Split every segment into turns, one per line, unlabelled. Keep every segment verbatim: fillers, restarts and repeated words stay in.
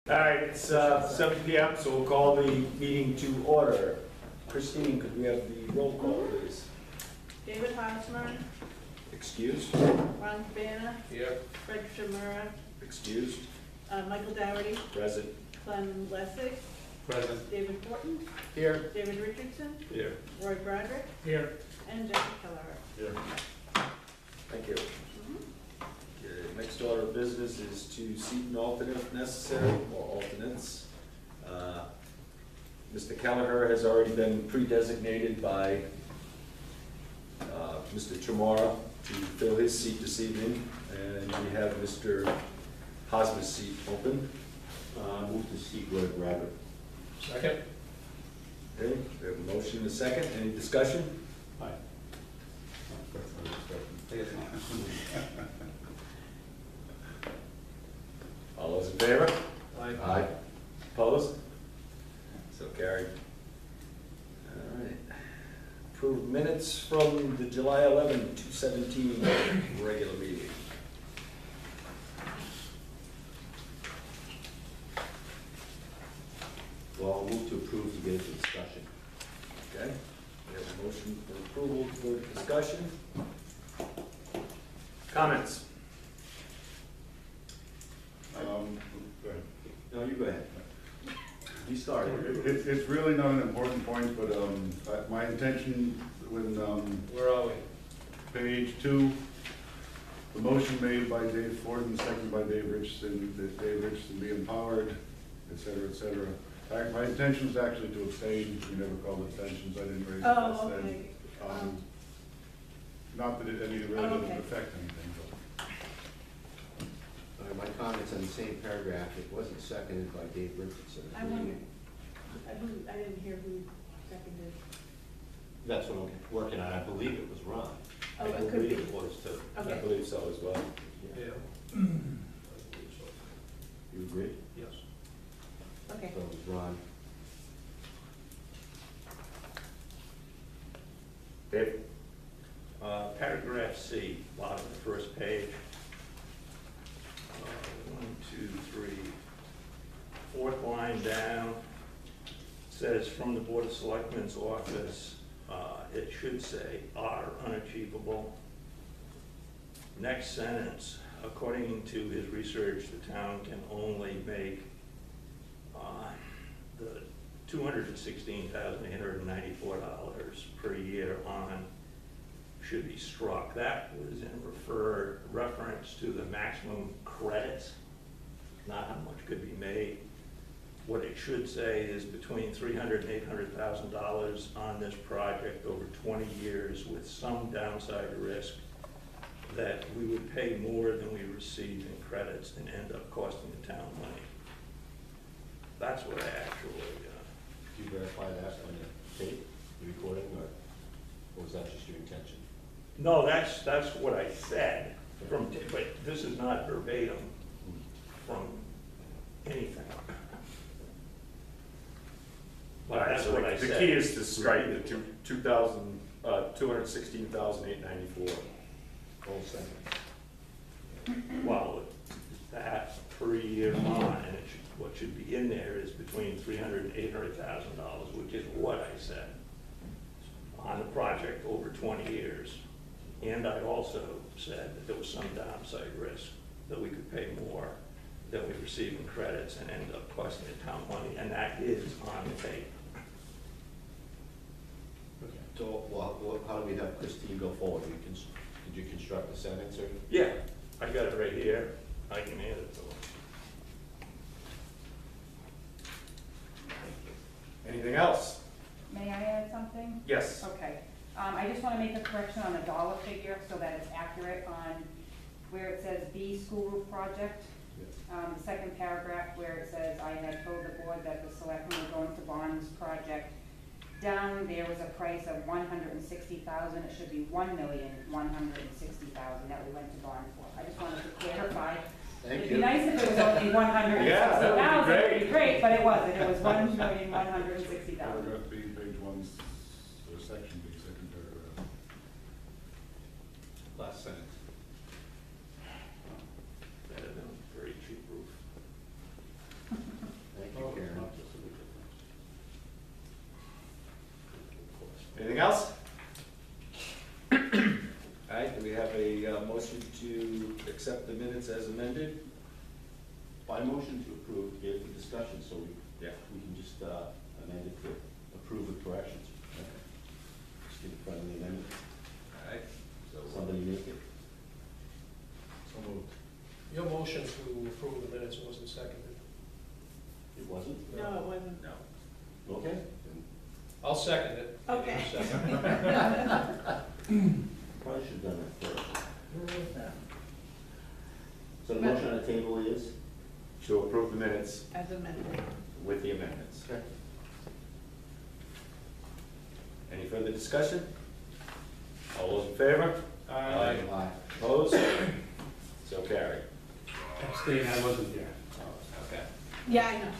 All right, it's uh, seven P M, so we'll call the meeting to order. Christine, could we have the roll call, please?
David Hosmer,
Excused?
Ron Cabana,
Here.
Fred Shimura,
Excused?
uh, Michael Dougherty,
Present?
Clem Lessig,
Present.
David Fortin,
Here.
David Richardson,
Here.
Roy Broderick,
Here.
and Jeffrey Keller.
Here. Thank you. Okay, next order of business is to seat an alternate if necessary, or alternates. Uh, Mister Kelleher has already been pre-designated by uh, Mister Chamorro to fill his seat this evening, and we have Mister Hosmer's seat open.
Uh, move to seat Roy Broderick.
Second. Okay, we have a motion and a second. Any discussion?
Aye.
All those in favor?
Aye.
Aye. Opposed? So carried. All right. Approved minutes from the July eleventh, two seventeen regular meeting.
Well, I'll move to approve to get into discussion.
Okay. We have a motion for approval for discussion. Comments?
Um, go ahead.
No, you go ahead. You start.
It- It's, it's really not an important point, but um, I- my intention when, um,
Where are we?
page two, the motion made by Dave Ford and seconded by Dave Richardson, that Dave Richardson be empowered, et cetera, et cetera. I- My intention was actually to abstain, we never called abstentions, I didn't raise it.
Oh,
then.
okay.
Um, Not that it, I mean, it really
Oh,
doesn't
okay.
affect anything, but.
Uh, my comments on the same paragraph, it wasn't seconded by Dave Richardson.
I wondered, I who- I didn't hear who seconded.
That's what I'm working on. I believe it was Ron.
Oh,
I
it could
believe
be.
it was too.
I
Okay.
believe so as well.
Yeah.
You agree?
Yes.
Okay.
So it was Ron.
Dave?
Uh, Paragraph C, bottom of the first page. Uh, One, two, three, fourth line down, says from the Board of Selectmen's office, uh, it should say are unachievable. Next sentence, according to his research, the town can only make uh, the two hundred sixteen thousand eight hundred ninety-four dollars per year on should be struck. That was in refer, reference to the maximum credits, not how much could be made. What it should say is between three hundred and eight hundred thousand dollars on this project over twenty years with some downside risk that we would pay more than we receive in credits and end up costing the town money. That's what I actually, uh,
Did you verify that on the tape, the recording, or, or was that just your intention?
no, that's, that's what I said, from, but this is not verbatim from anything. But
All right,
that's
so
what
the
I
the
said.
key is to strike the two, two thousand, uh, two hundred sixteen thousand eight ninety-four.
Whole sentence.
Well, that per year on, and it should, what should be in there is between three hundred and eight hundred thousand dollars, which is what I said, on the project over twenty years. And I also said that there was some downside risk, that we could pay more than we receive in credits and end up costing the town money, and that is on the tape.
So, well, well, how do we have Christine go forward? You cons- Did you construct the sentence, or?
Yeah, I got it right here. I can add it to it.
Anything else?
May I add something?
Yes.
Okay. Um, I just want to make a correction on the dollar figure so that it's accurate on where it says B school roof project. Um, the second paragraph where it says, I had told the board that the selectmen were going to bond this project. Down there was a price of one hundred and sixty thousand. It should be one million, one hundred and sixty thousand that we went to bond for. I just wanted to clarify.
Thank
It'd
you.
be nice if it was only one hundred and
Yeah,
sixty
that would be
thousand.
great.
It'd be great, but it wasn't. It was one million, one hundred and sixty thousand.
Paragraph B, page one, s- or section B, second paragraph.
Last sentence. Better than a very cheap roof.
right, do we have a uh, motion to accept the minutes as amended?
By motion to approve, give the discussion, so we,
Yeah.
we can just, uh, amend it to approve with corrections. Just get in front of the amendment.
All right, so,
Somebody make it.
so moved.
Your motion to approve the minutes wasn't seconded.
It wasn't?
No, it wasn't.
No.
Okay. Then
I'll second it.
Okay.
Second.
Probably should have done that first. So the motion on the table is?
To approve the minutes
As amended.
with the amendments.
Okay.
Any further discussion? All those in favor?
Aye.
Aye.
Opposed? So carried.
Abstain, I wasn't there.
Okay.
Yeah, I know.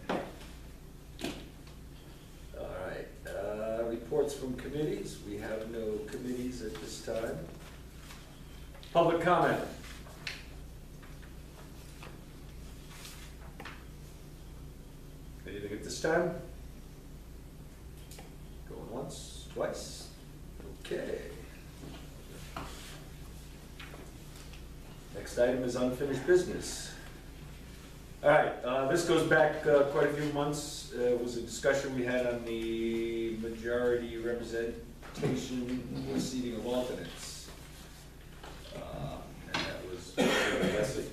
All right, uh, reports from committees. We have no committees at this time. Public comment. Anything at this time? Going once, twice? Okay. Next item is unfinished business. All right, uh, this goes back uh, quite a few months. Uh, It was a discussion we had on the majority representation or seating of alternates. Uh, And that was Leslie.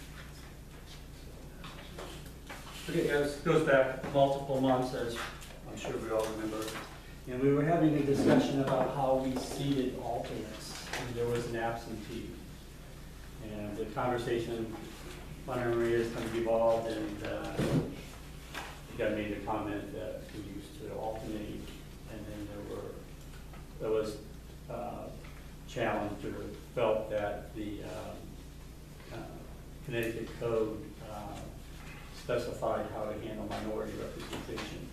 Okay, guys, it goes back multiple months, as I'm sure we all remember. And we were having a discussion about how we seated alternates, and there was an absentee. And the conversation, Leonard Maria is kind of evolved, and uh, the guy made a comment that we used to alternate, and then there were, there was uh, challenged or felt that the um, uh, Connecticut Code uh, specified how to handle minority representation.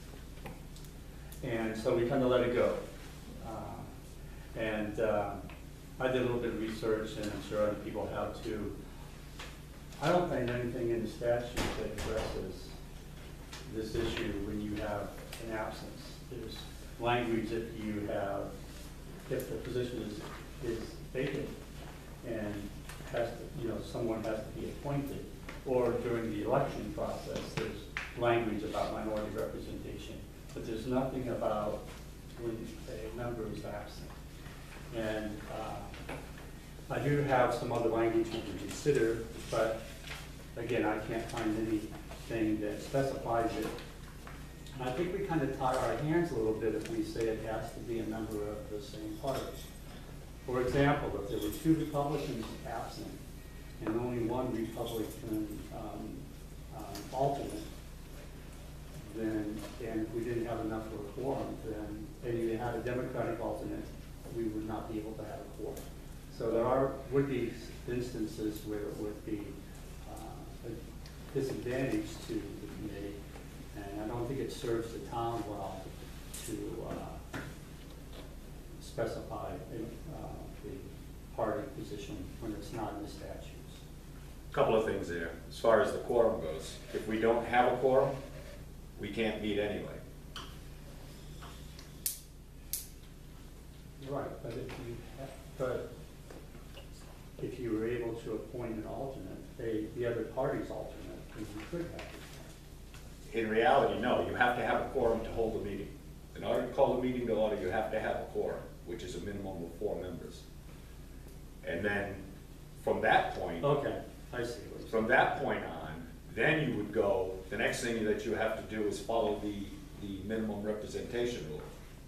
And so we kind of let it go. Uh, And uh, I did a little bit of research, and I'm sure other people have too. I don't find anything in the statute that addresses this issue when you have an absence. There's language that you have, if the position is, is vacant and has to, you know, someone has to be appointed, or during the election process, there's language about minority representation, but there's nothing about when a member is absent. And uh, I do have some other language you can consider, but again, I can't find anything that specifies it. And I think we kind of tie our hands a little bit if we say it has to be a member of the same party. For example, if there were two Republicans absent and only one Republican um, um, alternate, then, and we didn't have enough for a quorum, then, and you had a Democratic alternate, we would not be able to have a quorum. So there are, would be instances where it would be uh, a disadvantage to the committee, and I don't think it serves the town well to uh, specify uh, the party position when it's not in the statutes.
Couple of things there. As far as the quorum goes, if we don't have a quorum, we can't meet anyway.
Right, but if you, ha- but if you were able to appoint an alternate, they, the other party's alternate, then you could have it.
In reality, no, you have to have a quorum to hold a meeting. In order to call a meeting to order, you have to have a quorum, which is a minimum of four members. And then, from that point,
Okay, I see what you're
from that point on, then you would go, the next thing that you have to do is follow the, the minimum representation rule.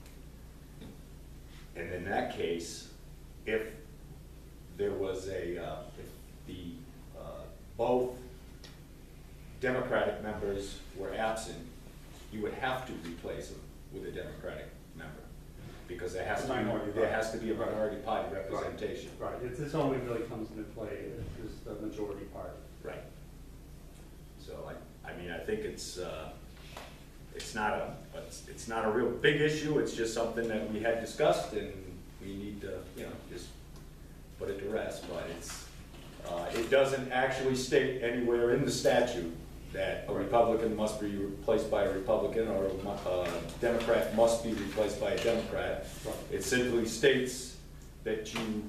And in that case, if there was a, uh, if the, uh, both Democratic members were absent, you would have to replace them with a Democratic member. Because there has to
Minority
be, there
party.
has to be a minority party representation.
Right, it's, this only really comes into play is the majority party.
Right. So I, I mean, I think it's, uh, it's not a, it's, it's not a real big issue, it's just something that we had discussed and we need to, you know, just put it to rest, but it's, uh, it doesn't actually state anywhere in the statute that a Republican must be replaced by a Republican or a uh, Democrat must be replaced by a Democrat.
Right.
It simply states that you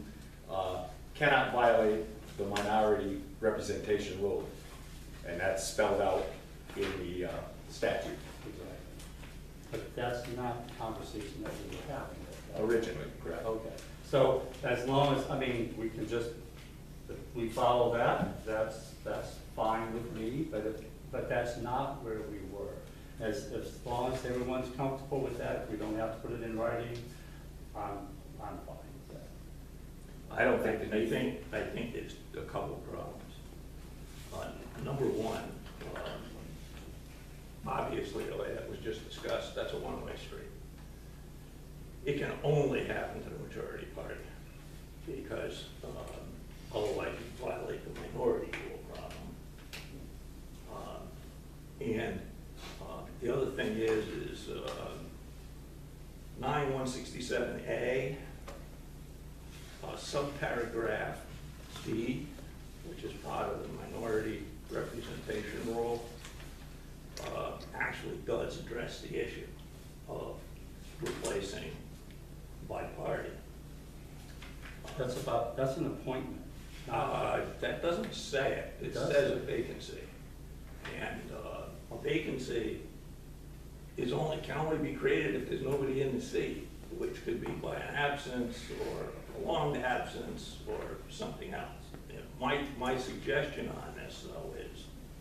uh, cannot violate the minority representation rule. And that's spelled out in the uh, statute
Exactly. But that's not the conversation that we were having. That-
originally, correct?
Okay, so as long as, I mean, we can just, if we follow that, that's, that's fine with me, but if, but that's not where we were. As, as long as everyone's comfortable with that, we don't have to put it in writing, I'm, I'm fine with that.
I don't think the
I
need.
think, I think there's a couple of problems. Uh, Number one, um, obviously, the way that was just discussed, that's a one-way street. It can only happen to the majority party, because um, otherwise you violate the minority rule problem. Um, And uh, the other thing is, is um, nine one sixty-seven A, uh, subparagraph D, which is part of the minority representation rule, uh, actually does address the issue of replacing by party.
That's about, that's an appointment. not-
Uh, that doesn't say it,
It
it
does
says
say
a
it.
vacancy. And, uh, a vacancy is only, can only be created if there's nobody in the seat, which could be by an absence or a prolonged absence or something else. You know, My, my suggestion on this though is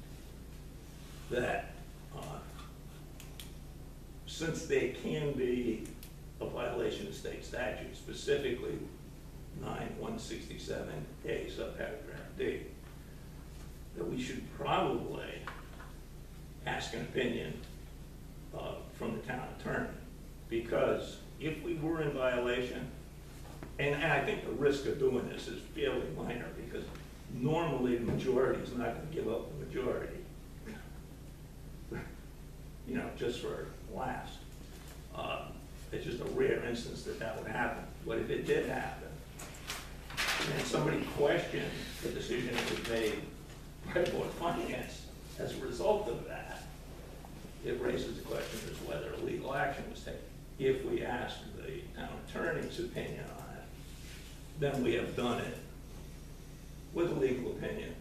that, uh, since there can be a violation of state statute, specifically nine one sixty-seven A subparagraph D, that we should probably ask an opinion uh, from the town attorney. Because if we were in violation, and, and I think the risk of doing this is fairly minor, because normally the majority is not gonna give up the majority, you know, just for last. Um, It's just a rare instance that that would happen. But if it did happen, and somebody questioned the decision that was made by the Board of Finance as a result of that, it raises the question as to whether legal action was taken. If we ask the town attorney's opinion on it, then we have done it with a legal opinion.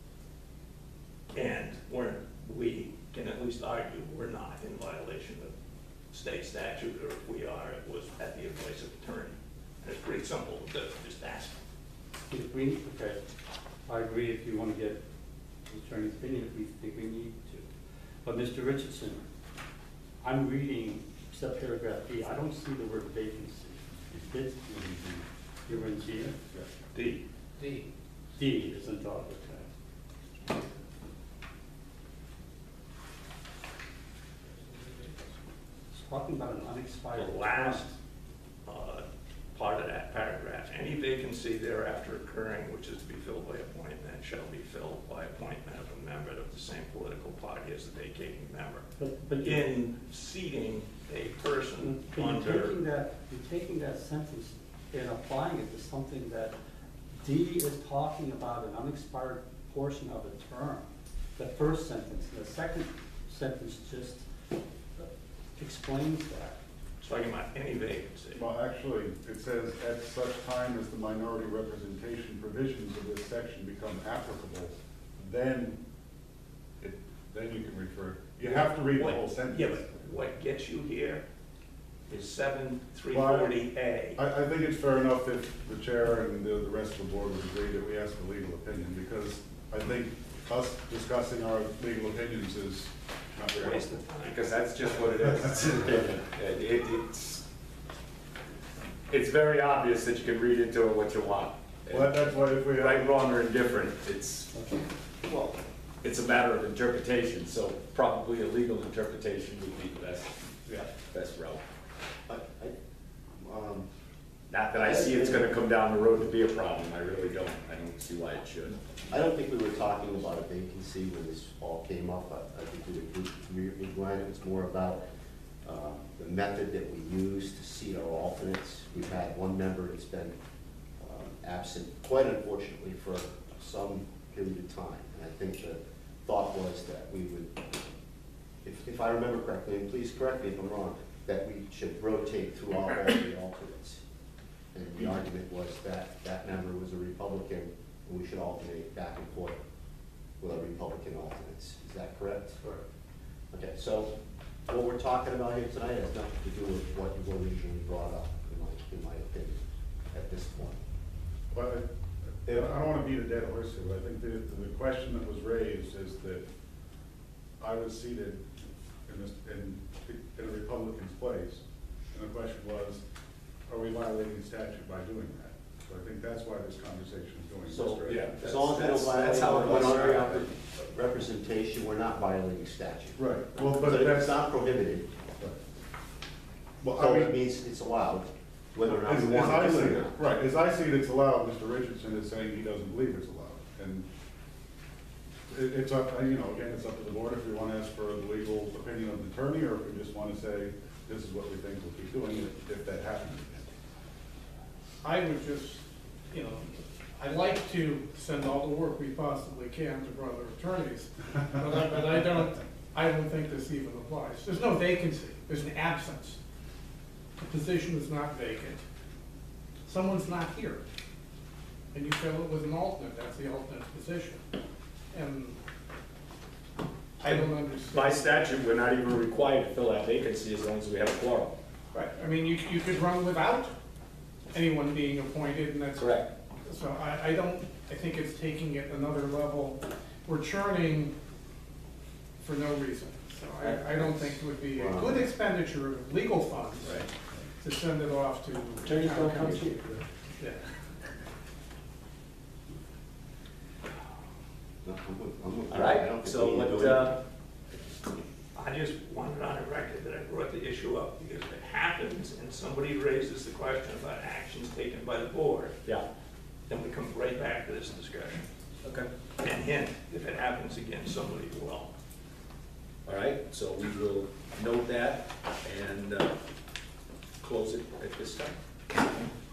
And we're, we can at least argue we're not in violation of state statute, or if we are, it was at the advice of attorney. And it's pretty simple to do, just ask.
If we, okay, I agree if you want to get the attorney's opinion, if we think we need to. But Mister Richardson, I'm reading subparagraph B, I don't see the word vacancy. It did, you were in G?
D.
D.
D is in dog, okay. It's talking about an unexpired
The
term.
last uh, part of that paragraph, any vacancy thereafter occurring which is to be filled by appointment shall be filled by appointment of a member of the same political party as the vacating member.
But, but you're,
In seating a person
but you're
under,
taking that, you're taking that sentence and applying it to something that D is talking about an unexpired portion of a term. The first sentence, the second sentence just explains that.
it's talking about any vacancy.
Well, actually, it says, at such time as the minority representation provisions of this section become applicable, then it, then you can refer, you have to read the
What-
whole sentence.
Yeah, but what gets you here is seven three forty A.
I, I think it's fair enough if the chair and the, the rest of the board would agree that we ask for legal opinion, because I think us discussing our legal opinions is not very
Waste
helpful.
of time.
Because that's just what it is. It's an opinion. It- it- it's, it's very obvious that you can read into it what you want.
Well, that- that's why if we
Right,
have,
wrong, or indifferent, it's,
Well,
it's a matter of interpretation, so probably a legal interpretation would be the best,
yeah,
best route.
I, I, um,
Not that I see it's gonna come down the road to be a problem, I really don't, I don't see why it should.
I don't think we were talking about a vacancy when this all came up. I, I think we agreed, we agreed it was more about, uh, the method that we use to seat our alternates. We've had one member that's been, um, absent, quite unfortunately, for some period of time. And I think the thought was that we would, if, if I remember correctly, and please correct me if I'm wrong, that we should rotate through all all the alternates. And the argument was that that member was a Republican, and we should alternate back and forth with our Republican alternates. Is that correct?
Correct.
Okay, so what we're talking about here tonight has nothing to do with what you originally brought up, in my, in my opinion, at this point.
But I, I don't wanna beat a dead horse here, but I think the, the question that was raised is that I was seated in this, in, in a Republican's place, and the question was, are we violating statute by doing that? So I think that's why this conversation is going
So,
this direction.
as long as we don't
That's- that's
violate
how it was
minority
started.
representation, we're not violating statute.
Right, well,
So
but
it's
that's,
not prohibited,
well,
so
I
it
mean,
means it's allowed, whether or not
as,
we
as I
want to
see
do it or
it,
not.
right, as I see it, it's allowed, Mister Richardson is saying he doesn't believe it's allowed, and it, it's up, you know, again, it's up to the board if we want to ask for the legal opinion of the attorney, or if we just want to say, this is what we think we'll keep doing if, if that happens again.
I would just, you know, I'd like to send all the work we possibly can to brother attorneys, but I, but I don't, I don't think this even applies. There's no vacancy, there's an absence. The position is not vacant. Someone's not here. And you fill it with an alternate, that's the alternate position. And I don't understand.
By statute, we're not even required to fill that vacancy as long as we have a quorum.
Right, I mean, you, you could run without anyone being appointed, and that's.
Correct.
So I, I don't, I think it's taking it another level. We're churning for no reason. So I, I don't think it would be a good expenditure of legal funds
Right.
to send it off to.
Attorneys don't come
council.
cheap.
Yeah.
No, I'm with- I'm with-
All
I
right,
don't think
so
we need to
what,
do
uh,
I just wanted on the record that I brought the issue up, because if it happens and somebody raises the question about actions taken by the board,
yeah,
then we come right back to this discussion.
okay.
And hint, if it happens again, somebody will.
All right, so we will note that and uh, close it at this time.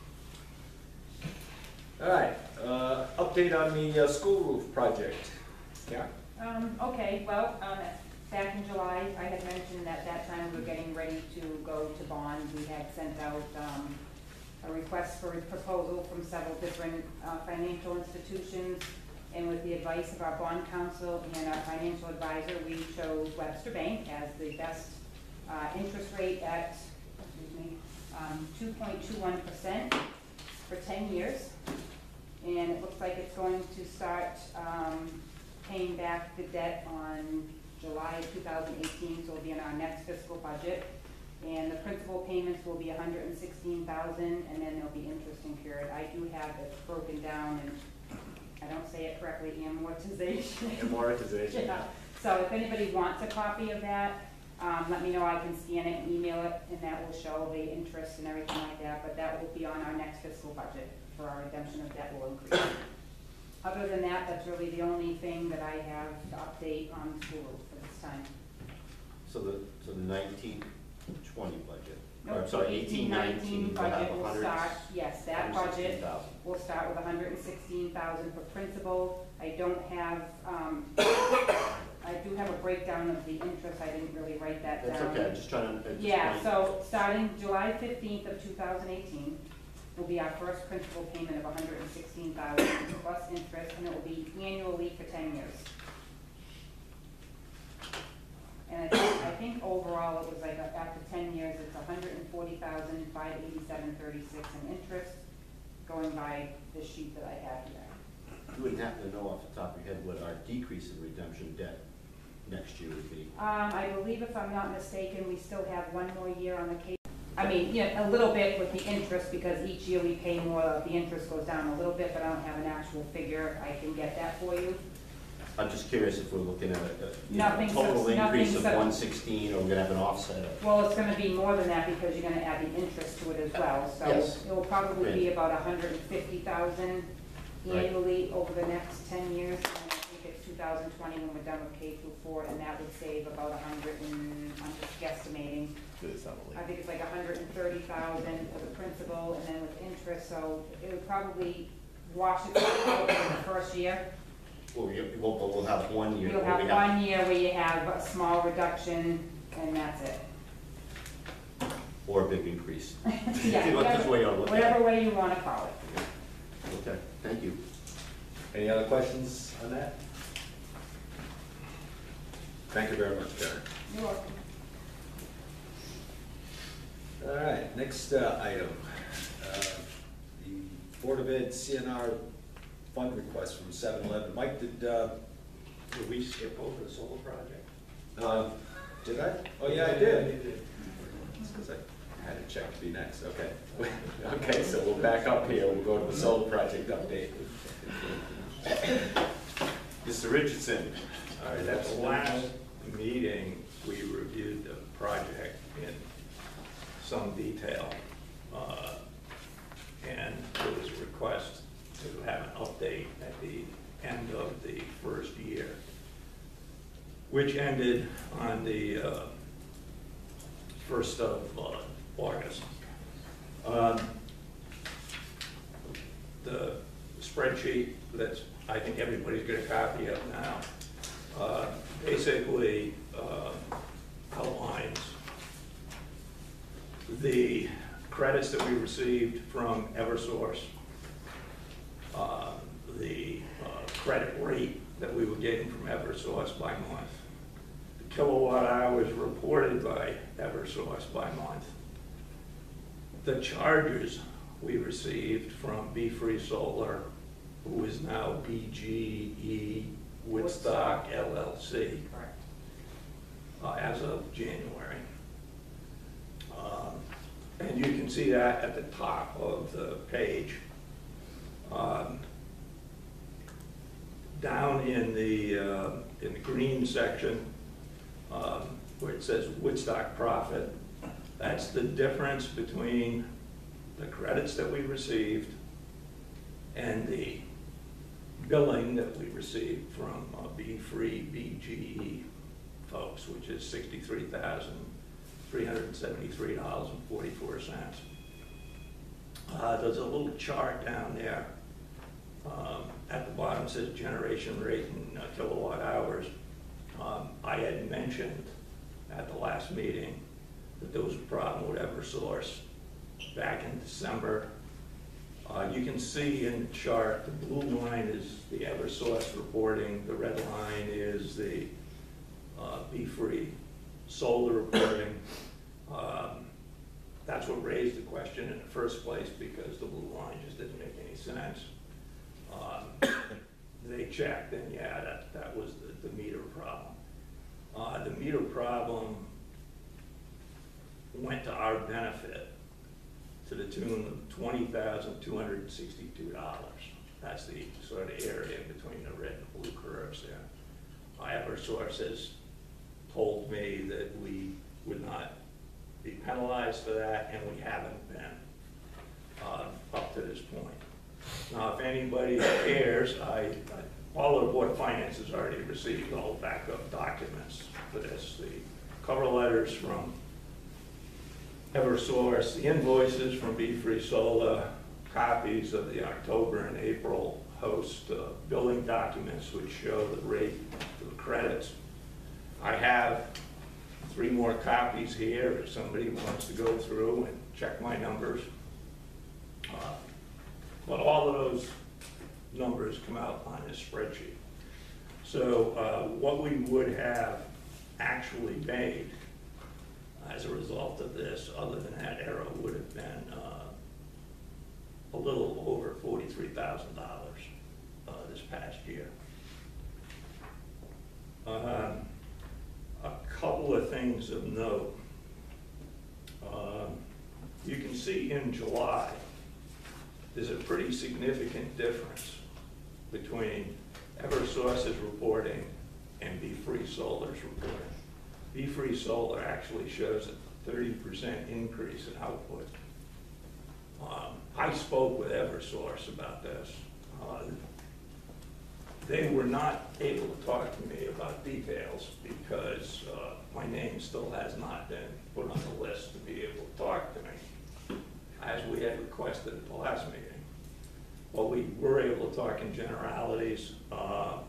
All right, uh, update on the uh, school roof project. Yeah?
Um, okay, well, um, back in July, I had mentioned that that time we were getting ready to go to bond. We had sent out, um, a request for a proposal from several different, uh, financial institutions. And with the advice of our bond counsel and our financial advisor, we chose Webster Bank as the best, uh, interest rate at, excuse me, um, two point two one percent for ten years. And it looks like it's going to start, um, paying back the debt on July of two thousand eighteen, so it'll be in our next fiscal budget. And the principal payments will be one hundred sixteen thousand dollars, and then there'll be interest incurred. I do have it broken down, and I don't say it correctly, amortization.
Amortization.
Yeah. So if anybody wants a copy of that, um, let me know, I can scan it and email it, and that will show the interest and everything like that, but that will be on our next fiscal budget for our redemption of debt will increase. Other than that, that's really the only thing that I have to update on the school roof for this time.
So the, so the nineteen twenty budget, or
Nope,
I'm sorry,
so
eighteen nineteen, we'll have
budget
a
will
hundred.
start, yes, that budget will start with hundred and sixteen thousand for principal. I don't have, um, I do have a breakdown of the interest, I didn't really write that down.
That's okay, I'm just trying to. uh, just
Yeah,
point-
so starting July fifteenth of two thousand eighteen will be our first principal payment of hundred and sixteen thousand plus interest, and it will be annually for ten years. And I think, I think overall it was like, uh, after ten years, it's hundred and forty thousand, five eighty-seven, thirty-six in interest, going by the sheet that I have here.
You wouldn't happen to know off the top of your head what our decrease in redemption debt next year would be?
Um, I believe if I'm not mistaken, we still have one more year on the case. I mean, yeah, a little bit with the interest, because each year we pay more, the interest goes down a little bit, but I don't have an actual figure. I can get that for you.
I'm just curious if we're looking at a, a, you know,
Nothing
a total
subs- nothing
increase of
sub-
one sixteen, or we're gonna have an offset of.
Well, it's gonna be more than that, because you're gonna add the interest to it as well. So
Yes.
it will probably be
Great.
about a hundred and fifty thousand
Right.
annually over the next ten years. And I think it's two thousand twenty when we're done with K through four, and that would save about a hundred and, I'm just guesstimating. I think it's like a hundred and thirty thousand for the principal, and then with interest, so it would probably wash itself out in the first year.
Well, we, we'll, we'll have one year.
You'll
where
have
we
one year where you have a small reduction, and that's it.
Or a big increase.
Yeah,
That's the way I'll look at it.
whatever way you wanna call it.
Okay, thank you.
Any other questions on that? Thank you very much, Karen.
You're welcome.
All right, next uh, item. Uh, The Board of Ed C N R fund request from seven eleven. Mike, did, uh,
Did we skip over the solar project?
uh, did I? Oh, yeah, I did. It's 'cause I had to check to be next, okay. Okay, so we'll back up here, we'll go to the solar project update. Mister Richardson.
All right, at the last meeting, we reviewed the project in some detail. uh, And there was a request to have an update at the end of the first year, which ended on the uh, first of uh, August. Um, The spreadsheet that's, I think everybody's got a copy of now, uh, basically uh, outlines the credits that we received from Eversource, uh, the uh, credit rate that we were getting from Eversource by month, the kilowatt hours reported by Eversource by month, the charges we received from Be Free Solar, who is now B G E Woodstock L L C,
Correct.
uh, as of January. Um, And you can see that at the top of the page. Um, Down in the, uh, in the green section, um, where it says Woodstock profit, that's the difference between the credits that we received and the billing that we received from uh, Be Free B G E folks, which is sixty-three thousand three hundred seventy-three dollars and forty-four cents. Uh, there's a little chart down there. Um, at the bottom it says generation rate in uh, kilowatt hours. Um, I had mentioned at the last meeting that there was a problem with Eversource back in December. Uh, you can see in the chart, the blue line is the Eversource reporting, the red line is the uh, Be Free Solar reporting. Um, that's what raised the question in the first place, because the blue line just didn't make any sense. Um, they checked, and yeah, that, that was the, the meter problem. Uh, the meter problem went to our benefit to the tune of twenty thousand two hundred sixty-two dollars. That's the sort of area between the red and blue curves there. Eversource has told me that we would not be penalized for that, and we haven't been uh, up to this point. Now, if anybody cares, I, I, all the Board of Finance has already received all backup documents for this. The cover letters from Eversource, the invoices from Be Free Solar, copies of the October and April host uh, billing documents which show the rate for the credits. I have three more copies here if somebody wants to go through and check my numbers. Uh, But all of those numbers come out on this spreadsheet. So uh, what we would have actually made as a result of this, other than that error, would have been uh, a little over forty-three thousand dollars uh, this past year. Um, a couple of things of note. Um, you can see in July, there's a pretty significant difference between Eversource's reporting and Be Free Solar's reporting. Be Free Solar actually shows a thirty percent increase in output. Um, I spoke with Eversource about this. Uh, they were not able to talk to me about details because uh, my name still has not been put on the list to be able to talk to me, as we had requested at the last meeting. Well, we were able to talk in generalities. Uh,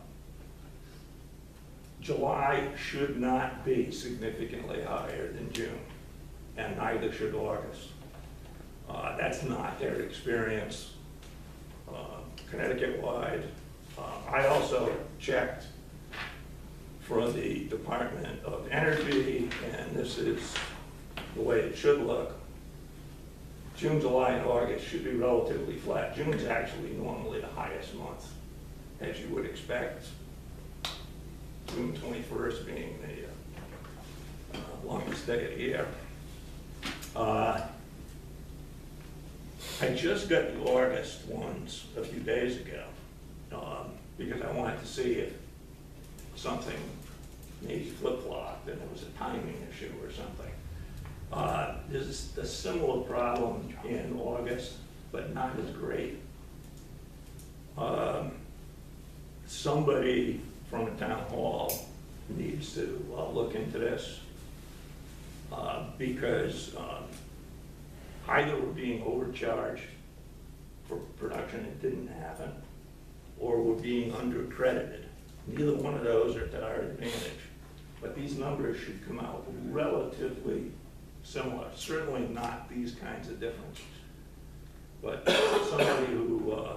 July should not be significantly higher than June. and neither should August. Uh, That's not their experience uh, Connecticut-wide. Uh, I also checked for the Department of Energy, and this is the way it should look. June, July, and August should be relatively flat. June's actually normally the highest month, as you would expect. June twenty-first being the uh, longest day of the year. Uh, I just got the August ones a few days ago, um, because I wanted to see if something maybe flip-flopped and there was a timing issue or something. Uh, There's a similar problem in August, but not as great. Um, Somebody from the town hall needs to uh, look into this, uh, because um, either we're being overcharged for production that didn't happen, or we're being undercredited. Neither one of those are to our advantage. But these numbers should come out relatively similar, certainly not these kinds of differences. But somebody who uh,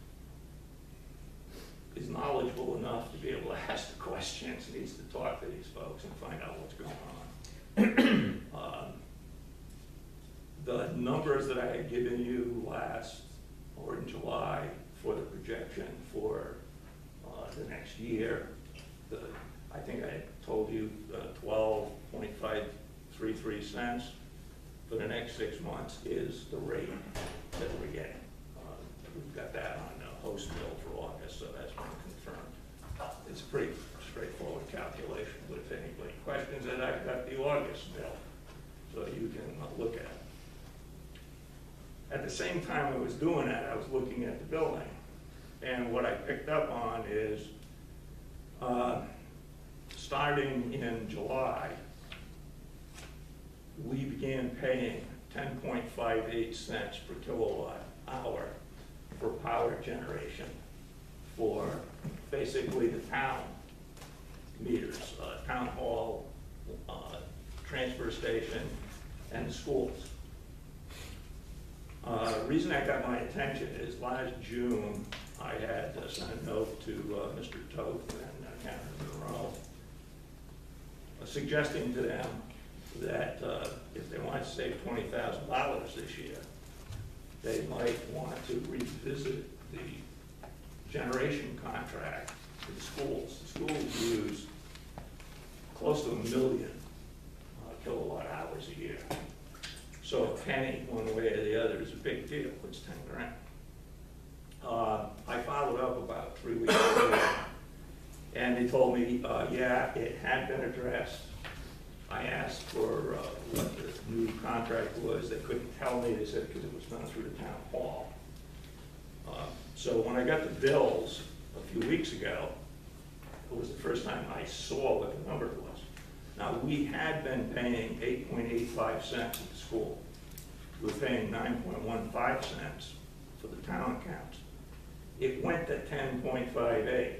is knowledgeable enough to be able to ask the questions needs to talk to these folks and find out what's going on. um, the numbers that I had given you last, or in July, for the projection for uh, the next year, the, I think I told you uh, twelve point five three three cents for the next six months is the rate that we're getting. Uh, we've got that on the host bill for August, so that's been confirmed. It's a pretty straightforward calculation, but if anybody questions it, I've got the August bill, so you can uh, look at it. At the same time I was doing that, I was looking at the building, and what I picked up on is, uh, starting in July, we began paying ten point five eight cents per kilowatt hour for power generation for basically the town meters, uh, town hall, uh, transfer station, and the schools. Uh, the reason that got my attention is last June, I had uh, sent a note to uh, Mister Toth and uh, Karen Monroe, uh, suggesting to them that uh, if they want to save twenty thousand dollars this year, they might want to revisit the generation contract for the schools. The schools use close to a million uh, kilowatt hours a year. So a penny one way or the other is a big deal. It's ten grand. Uh, I followed up about three weeks ago, and they told me, uh, yeah, it had been addressed. I asked for uh, what the new contract was. They couldn't tell me. They said because it was done through the town hall. Uh, so when I got the bills a few weeks ago, it was the first time I saw what the number was. Now, we had been paying eight point eight five cents at the school. We were paying nine point one five cents for the town accounts. It went to ten point five eight.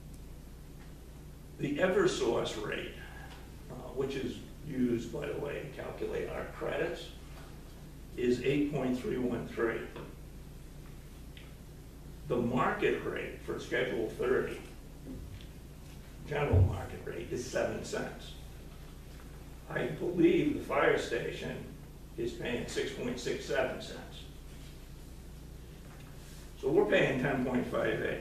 The Eversource rate, uh, which is used, by the way, to calculate our credits, is eight point three one three. The market rate for Schedule thirty, general market rate, is seven cents. I believe the fire station is paying six point six seven cents. So we're paying ten point five eight.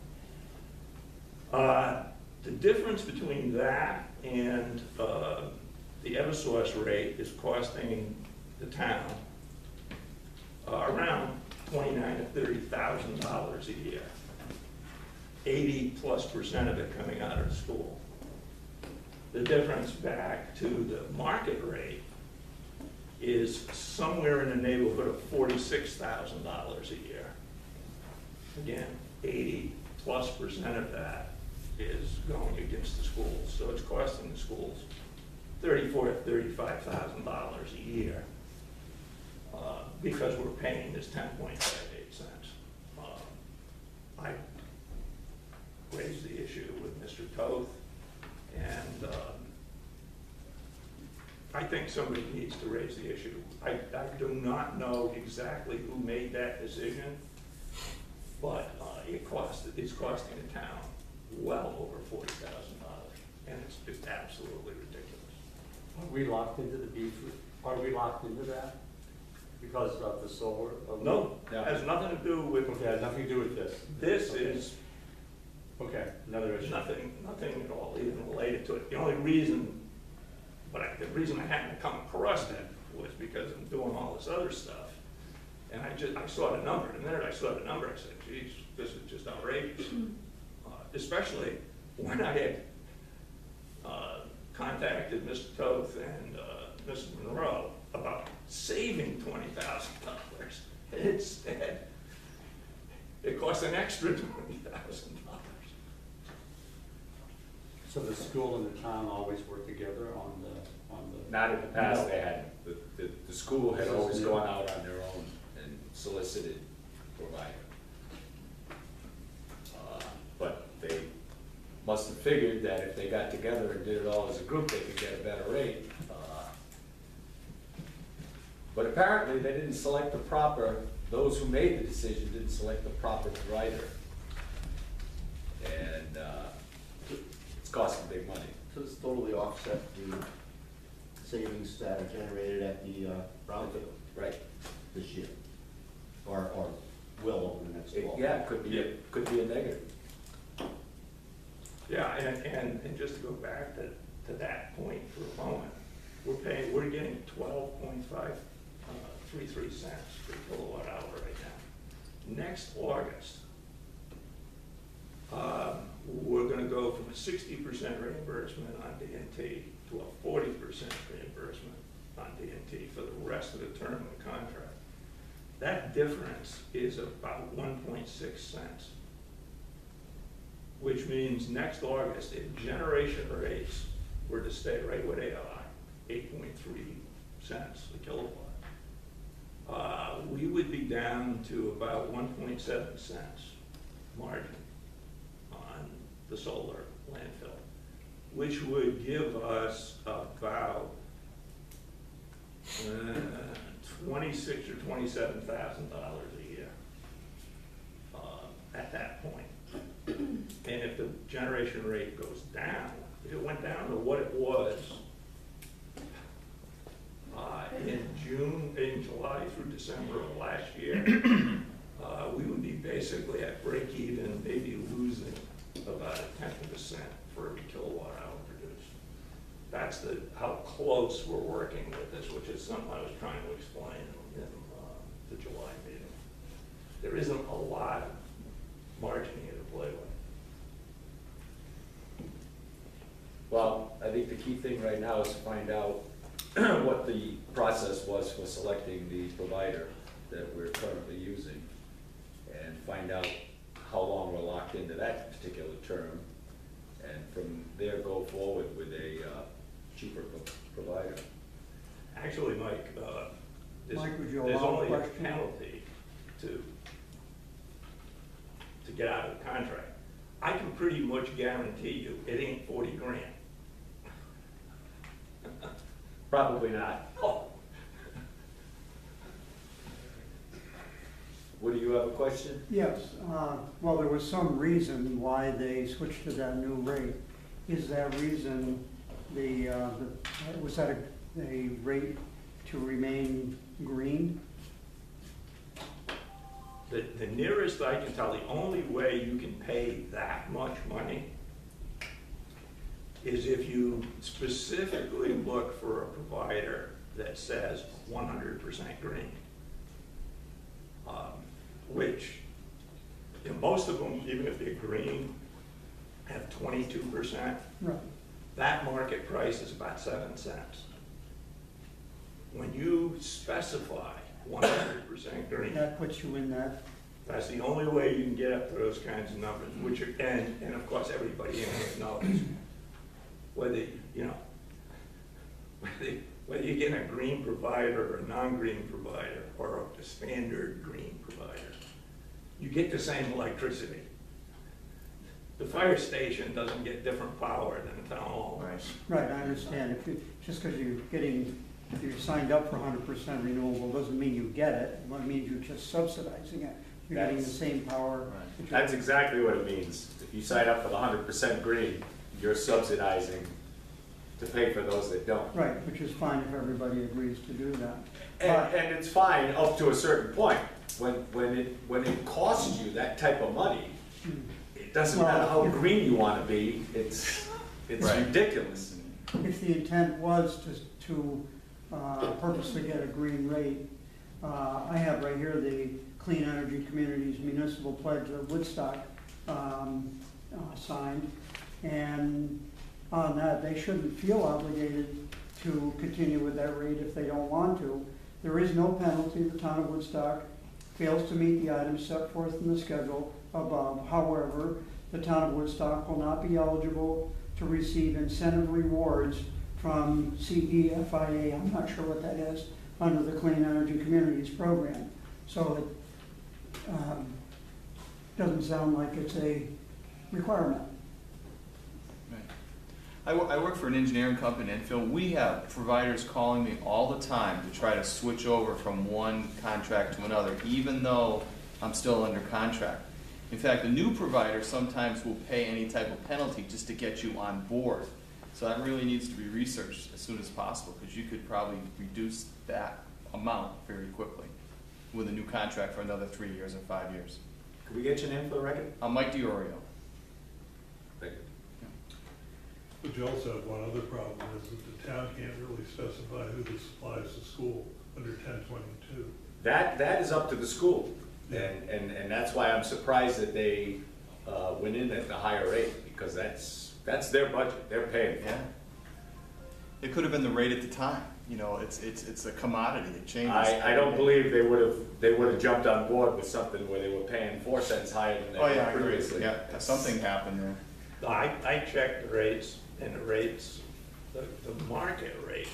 Uh, the difference between that and uh, the Eversource rate is costing the town uh, around twenty-nine to thirty thousand dollars a year. Eighty plus percent of it coming out of the school. The difference back to the market rate is somewhere in the neighborhood of forty-six thousand dollars a year. Again, eighty plus percent of that is going against the schools. So it's costing the schools thirty-four thousand to thirty-five thousand dollars a year uh, because we're paying this ten point five eight cents. Uh, I raised the issue with Mister Toth, and uh, I think somebody needs to raise the issue. I, I do not know exactly who made that decision, but uh, it cost, it's costing the town well over forty thousand dollars, and it's just absolutely ridiculous.
Are we locked into the B three, are we locked into that because of the solar? Are we-
No,
No.
has nothing to do with,
Okay, has nothing to do with this.
this
Okay.
is
Okay, another issue.
nothing, nothing at all even related to it. The only reason, but I, the reason I happened to come across it was because I'm doing all this other stuff. And I just, I saw the number, and then I saw the number, I said, geez, this is just outrageous. Uh, Especially when I had, uh, contacted Mister Toth and, uh, Mister Monroe about saving twenty thousand dollars. Instead, it cost an extra twenty thousand dollars.
So the school and the town always work together on the, on the?
Not in the past, they had, the, the, the school had always gone out on their own and solicited provider. Uh, But they must have figured that if they got together and did it all as a group, they could get a better rate. Uh, But apparently, they didn't select the proper, those who made the decision didn't select the proper provider. And, uh, it's costing big money.
So it's totally offset the savings that are generated at the, uh, brownfield
Right.
this year, or, or will over the next
It-
twelve.
Yeah, it could be, a could be a negative.
Yeah, and, and, and just to go back to, to that point for a moment, we're paying, we're getting twelve point five, uh, three three cents per kilowatt hour right now. Next August, um, we're gonna go from a sixty percent reimbursement on D and T to a forty percent reimbursement on D and T for the rest of the term of the contract. That difference is about one point six cents. Which means next August, if generation rates were to stay right where they are, eight point three cents a kilowatt, uh, we would be down to about one point seven cents margin on the solar landfill, which would give us about uh, twenty-six or twenty-seven thousand dollars a year uh, at that point. And if the generation rate goes down, if it went down to what it was uh, in June, in July through December of last year, uh, we would be basically at break even, maybe losing about a tenth of a cent for every kilowatt hour produced. That's the, how close we're working with this, which is something I was trying to explain in uh, the July meeting. There isn't a lot of margin here to play with.
Well, I think the key thing right now is to find out what the process was for selecting the provider that we're currently using, and find out how long we're locked into that particular term, and from there go forward with a uh, cheaper pro- provider.
Actually, Mike, uh, there's,
Mike, would you
there's
allow a
only a
question?
penalty to, to get out of the contract. I can pretty much guarantee you, it ain't forty grand.
Probably not.
Oh,
Woody, you have a question?
Yes, uh, well, there was some reason why they switched to that new rate. Is that reason the, uh, the- was that a, a rate to remain green?
The, the nearest I can tell, the only way you can pay that much money is if you specifically look for a provider that says one hundred percent green. Um, Which, you know, most of them, even if they're green, have twenty-two percent.
Right.
That market price is about seven cents. When you specify one hundred percent green,
That puts you in that,
that's the only way you can get up to those kinds of numbers, which are, and, and of course, everybody in here knows whether, you know, whether, whether you get a green provider or a non-green provider or a standard green provider, you get the same electricity. the fire station doesn't get different power than the town hall.
Right.
Right, I understand. If you, just because you're getting, if you're signed up for hundred percent renewable, doesn't mean you get it. It means you're just subsidizing it. You're getting the
That's-
same power.
Right.
that you're-
That's exactly what it means. If you sign up for the hundred percent green, you're subsidizing to pay for those that don't.
Right, which is fine if everybody agrees to do that.
And, and it's fine up to a certain point. When, when it, when it costs you that type of money, it doesn't matter how green you wanna be, it's, it's
Right.
ridiculous.
If the intent was to, to uh, purposely get a green rate, uh, I have right here the Clean Energy Communities Municipal Pledge of Woodstock um, uh, signed. And on that, they shouldn't feel obligated to continue with that rate if they don't want to. There is no penalty if the town of Woodstock fails to meet the items set forth in the schedule above. However, the town of Woodstock will not be eligible to receive incentive rewards from C E F I A, I'm not sure what that is, under the Clean Energy Communities program. So it um, doesn't sound like it's a requirement.
Right. I, wo- I work for an engineering company, and Phil, we have providers calling me all the time to try to switch over from one contract to another, even though I'm still under contract. In fact, the new provider sometimes will pay any type of penalty just to get you on board. So that really needs to be researched as soon as possible, because you could probably reduce that amount very quickly with a new contract for another three years or five years.
Could we get your name for the record?
I'm Mike DiOrio.
Thank you.
But you also have one other problem, is that the town can't really specify who this applies to school under ten twenty-two.
That, that is up to the school, and, and, and that's why I'm surprised that they, uh, went in at the higher rate, because that's, that's their budget, they're paying for it.
Yeah. It could have been the rate at the time. You know, it's it's it's a commodity. It changes.
I, I don't believe they would have, they would have jumped on board with something where they were paying four cents higher than they
Oh yeah, I
were
agree.
previously.
Yeah, something happened there.
I, I checked the rates, and the rates, the, the market rate,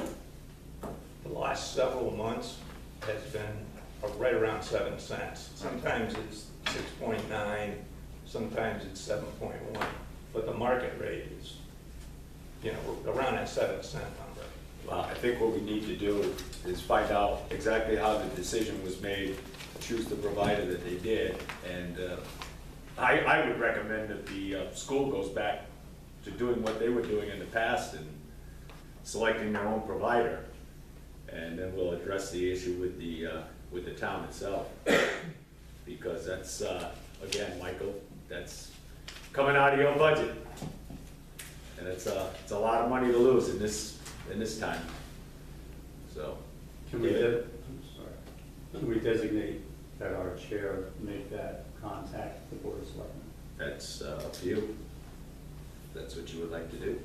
the last several months has been uh, right around seven cents. Sometimes it's six point nine, sometimes it's seven point one, but the market rate is, you know, around that seven cent number.
Well, I think what we need to do is find out exactly how the decision was made, choose the provider that they did, and uh, I, I would recommend that the uh, school goes back to doing what they were doing in the past and selecting their own provider, and then we'll address the issue with the, uh, with the town itself. Because that's, uh, again, Michael, that's coming out of your budget. And it's a, it's a lot of money to lose in this, in this time, so.
Can we, de- I'm sorry. Can we designate that our chair make that contact the board of selectmen?
That's uh, up to you. If that's what you would like to do.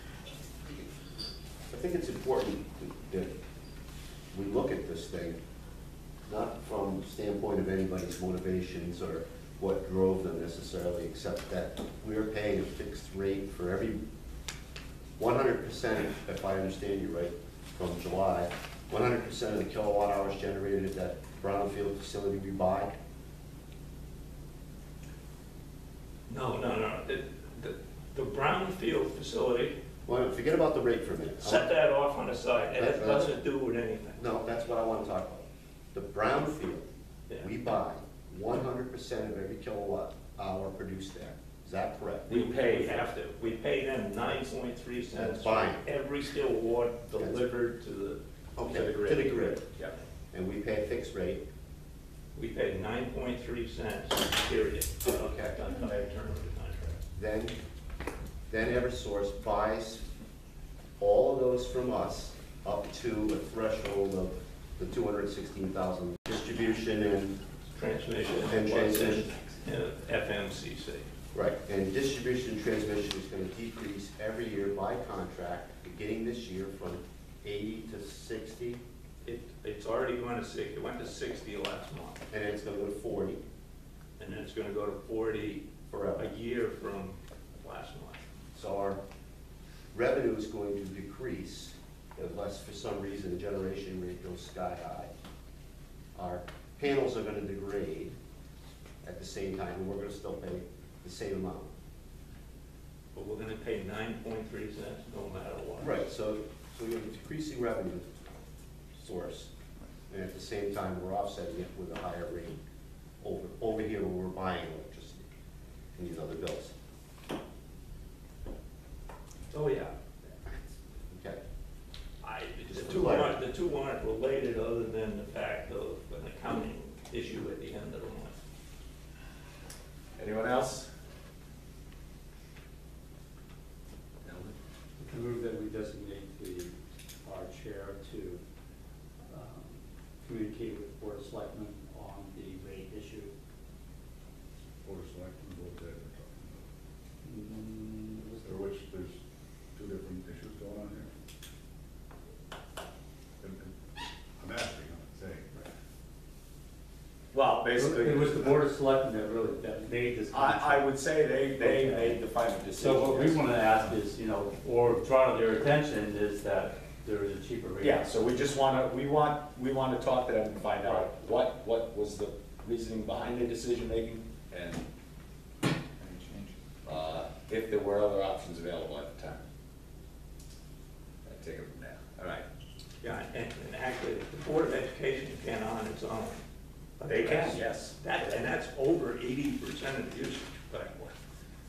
I think it's important that we look at this thing, not from the standpoint of anybody's motivations or what drove them necessarily, except that we're paying a fixed rate for every one hundred percent, if I understand you right, from July, one hundred percent of the kilowatt hours generated at that brownfield facility we buy.
No, no, no, the, the, the brownfield facility,
Well, forget about the rate for a minute.
set that off on the side, it has
That-
nothing to do with anything.
No, that's what I want to talk about. The brownfield,
Yeah.
we buy one hundred percent of every kilowatt hour produced there. Is that correct?
We pay, we have to, we pay them nine point three cents
That's
for
fine.
every kilowatt delivered to the,
Okay,
To the grid.
to the grid.
Yep.
And we pay a fixed rate.
we pay nine point three cents, period.
Okay.
The entire term of the contract.
Then, then Eversource buys all of those from us up to a threshold of the two hundred sixteen thousand distribution and,
Transmission.
And transmission.
And F M C C.
right, and distribution and transmission is gonna decrease every year by contract, beginning this year from eighty to sixty,
It, it's already going to six, it went to sixty last month,
and then it's gonna go to forty
and then it's gonna go to forty
forever.
a year from last month.
So our revenue is going to decrease unless for some reason the generation rate goes sky high. Our panels are gonna degrade at the same time, and we're gonna still pay the same amount.
but we're gonna pay nine point three cents no matter what.
Right, so, so you're increasing revenue source, and at the same time, we're offsetting it with a higher rate over, over here where we're buying electricity and these other bills.
Oh, yeah.
Okay,
I, the
Just for
two
clarity.
aren't, the two aren't related other than the fact of an accounting issue at the end of the month.
Anyone else?
I move that we designate the, our chair to um, communicate with the Board of Selectmen on the rate issue.
Board of Selectmen, board that we're talking
Mm,
about. There which, there's two different issues going on here. And- and I'm asking, I'm saying.
Well, basically.
It was the Board of Selectmen that really, that made this.
I, I would say they, they
Okay.
made the final decision.
So what we
yes.
want to ask is, you know, or draw to their attention is that there is a cheaper rate.
Yeah, so we just wanna, we want, we wanna talk to them and find out what, what was the reasoning behind their decision making and,
Any change?
uh, if there were other options available at the time. I'd take it from there, all right.
Yeah, and, and actually, the Board of Education can on its own.
They can, yes.
That, and that's over eighty percent of the usage, by the way.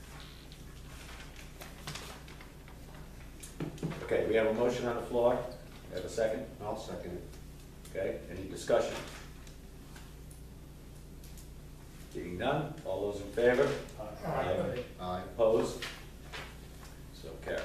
Okay, we have a motion on the floor, we have a second,
I'll second it.
okay, any discussion? Being none, all those in favor? Aye.
Aye.
Opposed? So carried.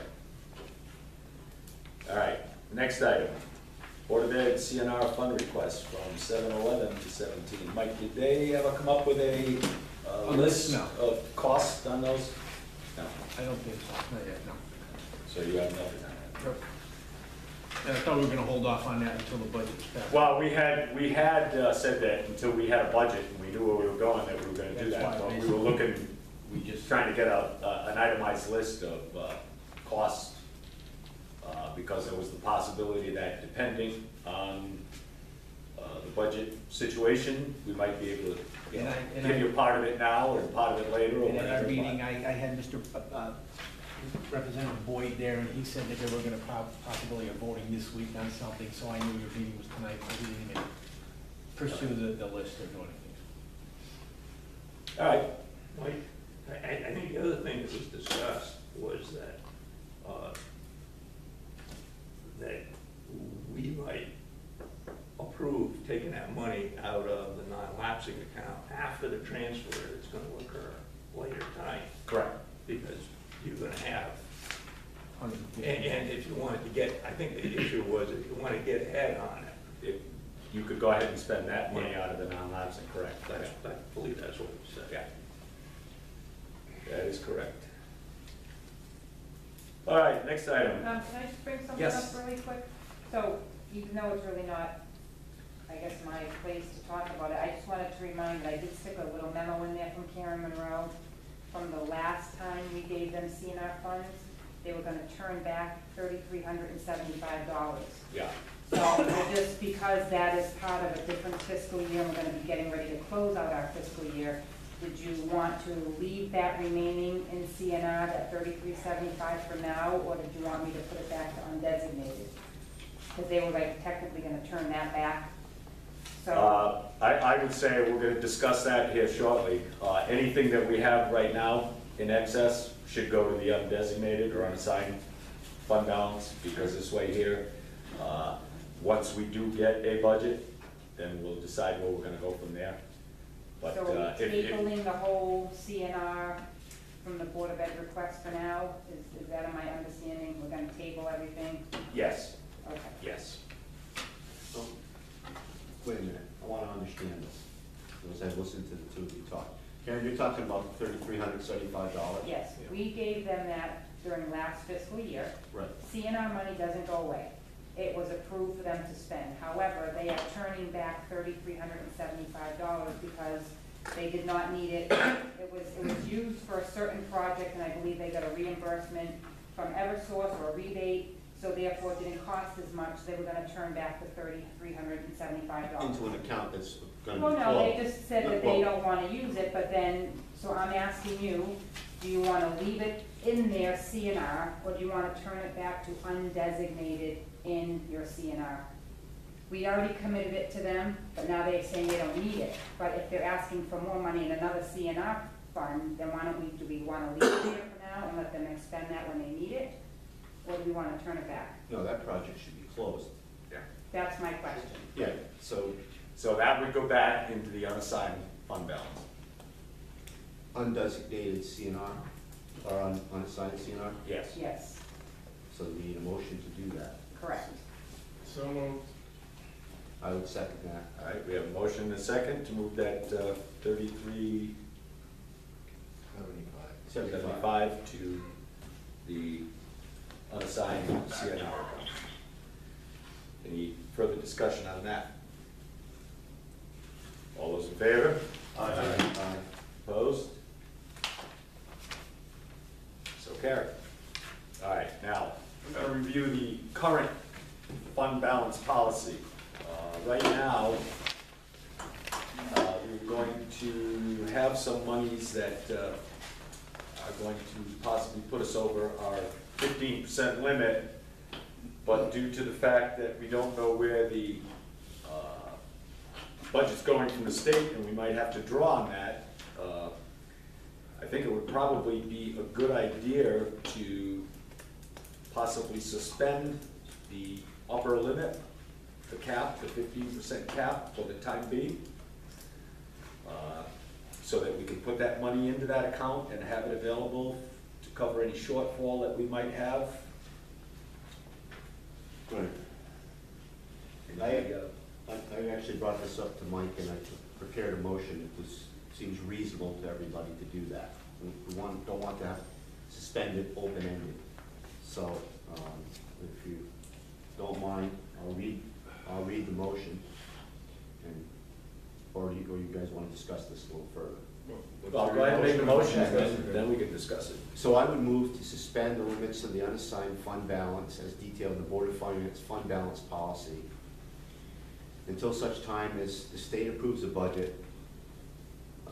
All right, next item. Board of Ed C N R fund request from seven eleven to seventeen. Mike, did they ever come up with a uh,
On
list
this, no.
of costs on those? No,
I don't think so, not yet, no.
so you have nothing on that.
Nope. And I thought we were gonna hold off on that until the budget's passed.
Well, we had, we had uh, said that until we had a budget and we knew where we were going, that we were gonna do
That's
that.
why
But we were looking,
We just,
trying to get a, a- an itemized list of uh, costs, uh, because there was the possibility that depending on uh, the budget situation, we might be able to, you
And
know,
I- and
give
I-
you part of it now or part of it later or
and at our
whatever.
meeting, I, I had Mister P- uh, Representative Boyd there, and he said that they were gonna prob- possibly are voting this week on something, so I knew your meeting was tonight, but we didn't even pursue the, the list or do anything.
All right,
Mike, I, I I think the other thing that was discussed was that, uh, that we might approve taking that money out of the non-lapsing account after the transfer that's gonna occur later tonight,
correct.
because you're gonna have,
Hundred
and,
fifty.
and if you wanted to get, I think the issue was if you wanna get ahead on it,
If you could go ahead and spend that money out of the non-lapsing, correct?
that's, I believe that's what we said.
Yeah. That is correct. All right, next item.
Um, can I just bring something
Yes.
up really quick? So, even though it's really not, I guess, my place to talk about it, I just wanted to remind that I did stick a little memo in there from Karen Monroe from the last time we gave them C N R funds. They were gonna turn back thirty-three hundred and seventy-five dollars.
Yeah.
So, I just because that is part of a different fiscal year, and we're gonna be getting ready to close out our fiscal year, did you want to leave that remaining in C N R, that thirty-three seventy-five for now, or did you want me to put it back to undesignated? Because they were like technically gonna turn that back, so.
Uh, I, I would say we're gonna discuss that here shortly. Uh, anything that we have right now in excess should go to the undesignated or unassigned fund balance, because this way here, uh, once we do get a budget, then we'll decide where we're gonna go from there. But,
So
uh, if, if,
tabling the whole C N R from the Board of Ed request for now, is, is that in my understanding? We're gonna table everything?
yes,
Okay.
yes.
So,
Wait a minute, I wanna understand this, as I listen to the two of you talk. Karen, you're talking about thirty-three hundred seventy-five dollars?
Yes, we gave them that during last fiscal year.
Right.
C N R money doesn't go away. It was approved for them to spend. However, they are turning back thirty-three hundred and seventy-five dollars because they did not need it. It was, it was used for a certain project, and I believe they got a reimbursement from Eversource or a rebate, so therefore it didn't cost as much. They were gonna turn back the thirty-three hundred and seventy-ve dollars.
Into an account that's gonna be
Well,
closed.
no, they just said that they
Well-
don't wanna use it, but then, So I'm asking you, do you wanna leave it in their C N R, or do you wanna turn it back to undesignated in your C N R? We already committed it to them, but now they're saying they don't need it. But if they're asking for more money in another C N R fund, then why don't we, do we wanna leave it there for now and let them expend that when they need it? Or do we wanna turn it back?
No, that project should be closed.
Yeah.
That's my question.
Yeah, so
So that would go back into the unassigned fund balance.
undesignated C N R, or un- unassigned C N R,
Yes.
Yes,
so we need a motion to do that.
correct.
So moved.
I would second that.
All right, we have a motion and a second to move that uh, thirty-three seventy-five to the unassigned C N R account. Any further discussion on that? All those in favor?
Aye.
Opposed? So carried. All right, now, I'm gonna review the current fund balance policy. Uh, Right now, uh, we're going to have some monies that uh, are going to possibly put us over our fifteen percent limit, but due to the fact that we don't know where the uh, budget's going from the state, and we might have to draw on that, uh, I think it would probably be a good idea to possibly suspend the upper limit, the cap, the fifteen percent cap for the time being, uh, so that we can put that money into that account and have it available to cover any shortfall that we might have.
Right.
And
I-
we, uh,
I, I actually brought this up to Mike, and I prepared a motion. It was, seems reasonable to everybody to do that. We we want, don't want to have suspended, open-ended. So, um, if you don't mind, I'll read, I'll read the motion. And, or you, or you guys want to discuss this a little further?
Well, go ahead and make the motion, and then, then we can discuss it.
So I would move to suspend the limits of the unassigned fund balance as detailed in the Board of Finance fund balance policy until such time as the state approves a budget. Uh,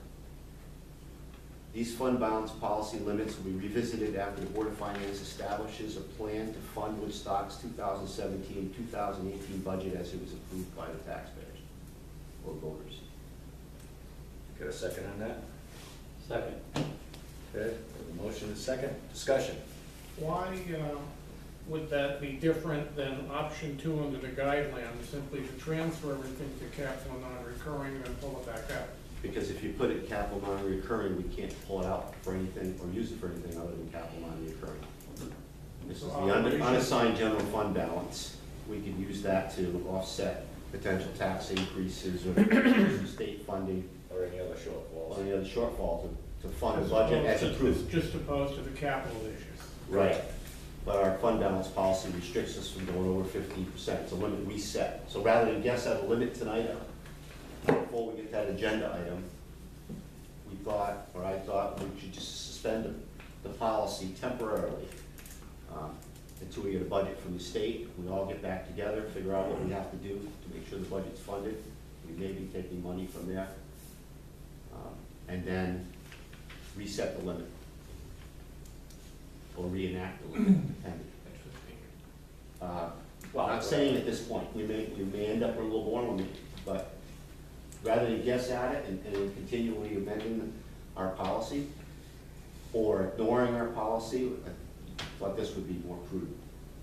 These fund balance policy limits will be revisited after the Board of Finance establishes a plan to fund Woodstock's two thousand seventeen, two thousand eighteen budget as it was approved by the taxpayers or voters.
Got a second on that?
Second.
Okay, we have a motion and a second, discussion.
Why uh, would that be different than option two under the guidelines, simply to transfer everything to capital non-recurring and then pull it back out?
Because if you put it capital non-recurring, we can't pull it out for anything or use it for anything other than capital non-recurring. This is the un- unassigned general fund balance. We could use that to offset potential tax increases or some state funding
Or any other
or
shortfalls?
any other shortfall to, to fund the budget as
Just-
approved.
Just opposed to the capital issues.
Right. But our fund balance policy restricts us from going over fifteen percent. It's a limit we set. So rather than guess at a limit tonight, before we get that agenda item, we thought, or I thought, we should just suspend the, the policy temporarily um, until we get a budget from the state. We all get back together, figure out what we have to do to make sure the budget's funded. We may be taking money from there. Um, And then reset the limit. Or reenact the limit, depending. Uh, Well, I'm not saying at this point, we may, we may end up with a little more limit, but rather than guess at it and, and continually amending our policy or ignoring our policy, I thought this would be more prudent.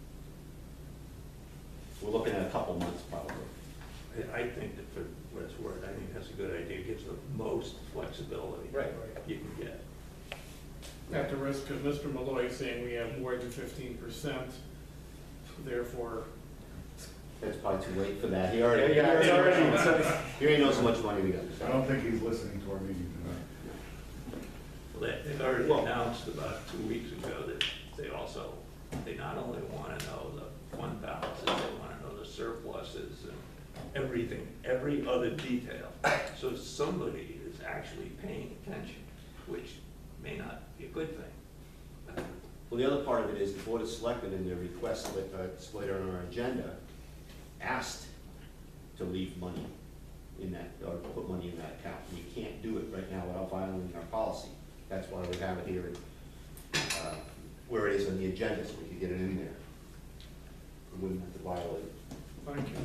We're looking at a couple months probably.
I think that for what it's worth, I think that's a good idea, it gives the most flexibility.
Right.
You can get.
At the risk of Mister Malloy saying we have more than fifteen percent, therefore,
It's probably too late for that. He already,
Yeah, it's already-
he already knows how much money we got.
I don't think he's listening to our meeting tonight.
Well, they- They've already
Well-
announced about two weeks ago that they also, they not only want to know the fund balances, they want to know the surpluses and everything, every other detail. So somebody is actually paying attention, which may not be a good thing.
Well, the other part of it is the Board of Selectmen in their request, uh, it's later on our agenda, asked to leave money in that, or put money in that account. And you can't do it right now without violating our policy. That's why we have it here, uh, where it is on the agenda, so we could get it in there. We wouldn't have to violate it.
Thank you.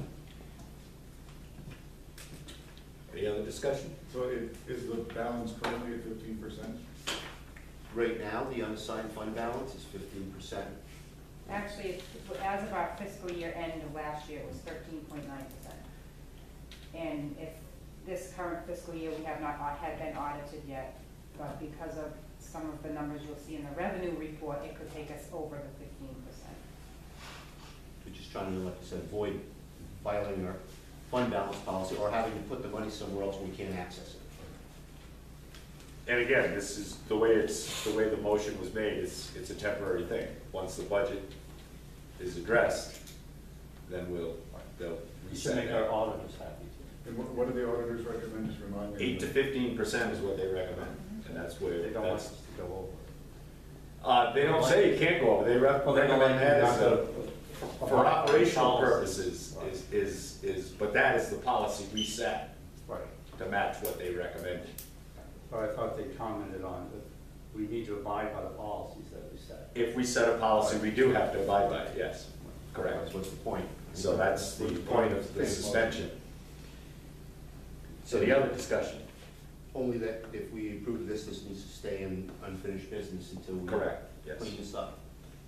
Any other discussion?
So it, is the balance currently at fifteen percent?
Right now, the unassigned fund balance is fifteen percent.
Actually, it's- as of our fiscal year end of last year, it was thirteen point nine percent. And if this current fiscal year, we have not, au- had been audited yet, but because of some of the numbers you'll see in the revenue report, it could take us over the fifteen percent.
We're just trying to, like I said, avoid violating our fund balance policy or having to put the money somewhere else where we can't access it.
And again, this is, the way it's, the way the motion was made, it's, it's a temporary thing. Once the budget is addressed, then we'll, they'll
To
reset
make our
it.
auditors happy.
And what, what do the auditors recommend, just remind me?
Eight to fifteen percent is what they recommend, and that's where,
They don't want
that's,
us to go over.
uh, they don't say it can't go over, they rec-
Well, they don't
recommend that as a,
like
for operational
policy.
purposes, is, is, is, but that is the policy we set
Right.
to match what they recommended.
But I thought they commented on that we need to abide by the policies that we set.
If we set a policy, we do have to abide by it, yes, correct.
That's what's the point.
So that's the point of the suspension. So the other discussion,
Only that if we approve this, this needs to stay in unfinished business until we
correct, yes.
clean this up.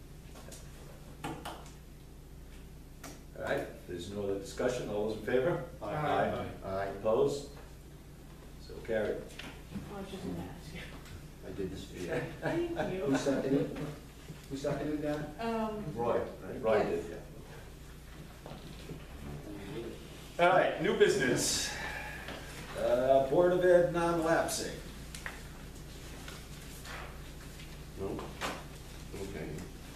All right, there's no other discussion, all those in favor?
Aye.
I,
Opposed? So carried.
I was just gonna ask you.
I did this for you.
Thank
Who
you.
seconded it? Who seconded that?
Um,
Roy, right?
Roy did, yeah. All right, new business. Uh, Board of Ed non-lapsing.
No? Okay.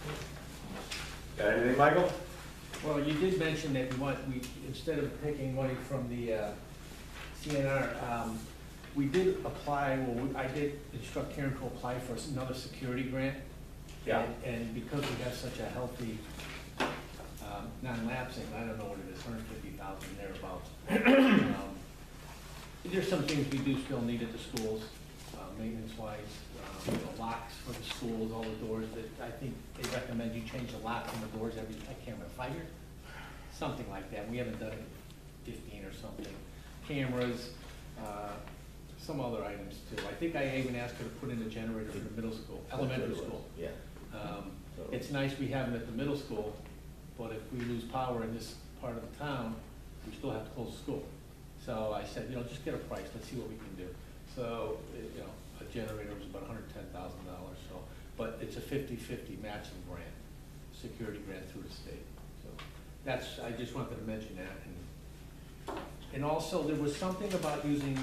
Got anything, Michael?
Well, you did mention that we want, we, instead of taking money from the uh, C N R, um, we did apply, well, we- I did instruct Karen to apply for another security grant.
Yeah.
And- And because we have such a healthy um, non-lapsing, I don't know what it is, hundred fifty thousand thereabouts. Um, There's some things we do still need at the schools, uh, maintenance-wise, um, you know, locks for the schools, all the doors that, I think they recommend you change the locks on the doors every, I can't remember, five years? Something like that, we haven't done it in fifteen or something. Cameras, uh, some other items too. I think I even asked her to put in a generator for the middle school, elementary school.
Yeah.
Um, It's nice we have them at the middle school, but if we lose power in this part of the town, we still have to close the school. So I said, you know, just get a price, let's see what we can do. So, it- you know, a generator was about hundred ten thousand dollars, so, but it's a fifty-fifty matching grant, security grant through the state. So that's, I just wanted to mention that. And and also, there was something about using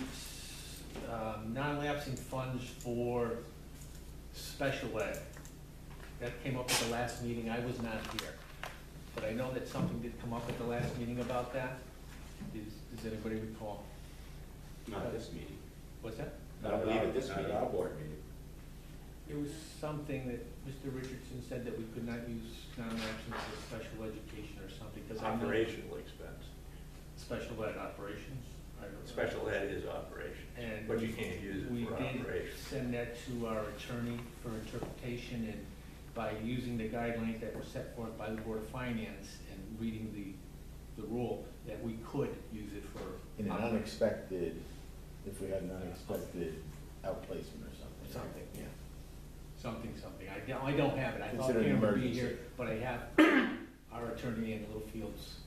um, non-lapsing funds for special ed. That came up at the last meeting, I was not here. But I know that something did come up at the last meeting about that. Does, does anybody recall?
Not at this meeting.
What's that?
I don't believe at this
Not
meeting.
our board meeting.
It was something that Mister Richardson said that we could not use non-lapsing for special education or something, because I know.
Operational expense.
Special ed operations. I don't know.
Special ed is operation,
And
but you can't use
we
it for
did
operation.
send that to our attorney for interpretation, and by using the guidelines that were set forth by the Board of Finance and reading the, the rule, that we could use it for.
In an unexpected, if we had an unexpected outplacement or something.
Something, yeah. Something, something. I don't, I don't have it. I thought
Consider an
Karen would be
emergency.
here, but I have our attorney in Littlefield's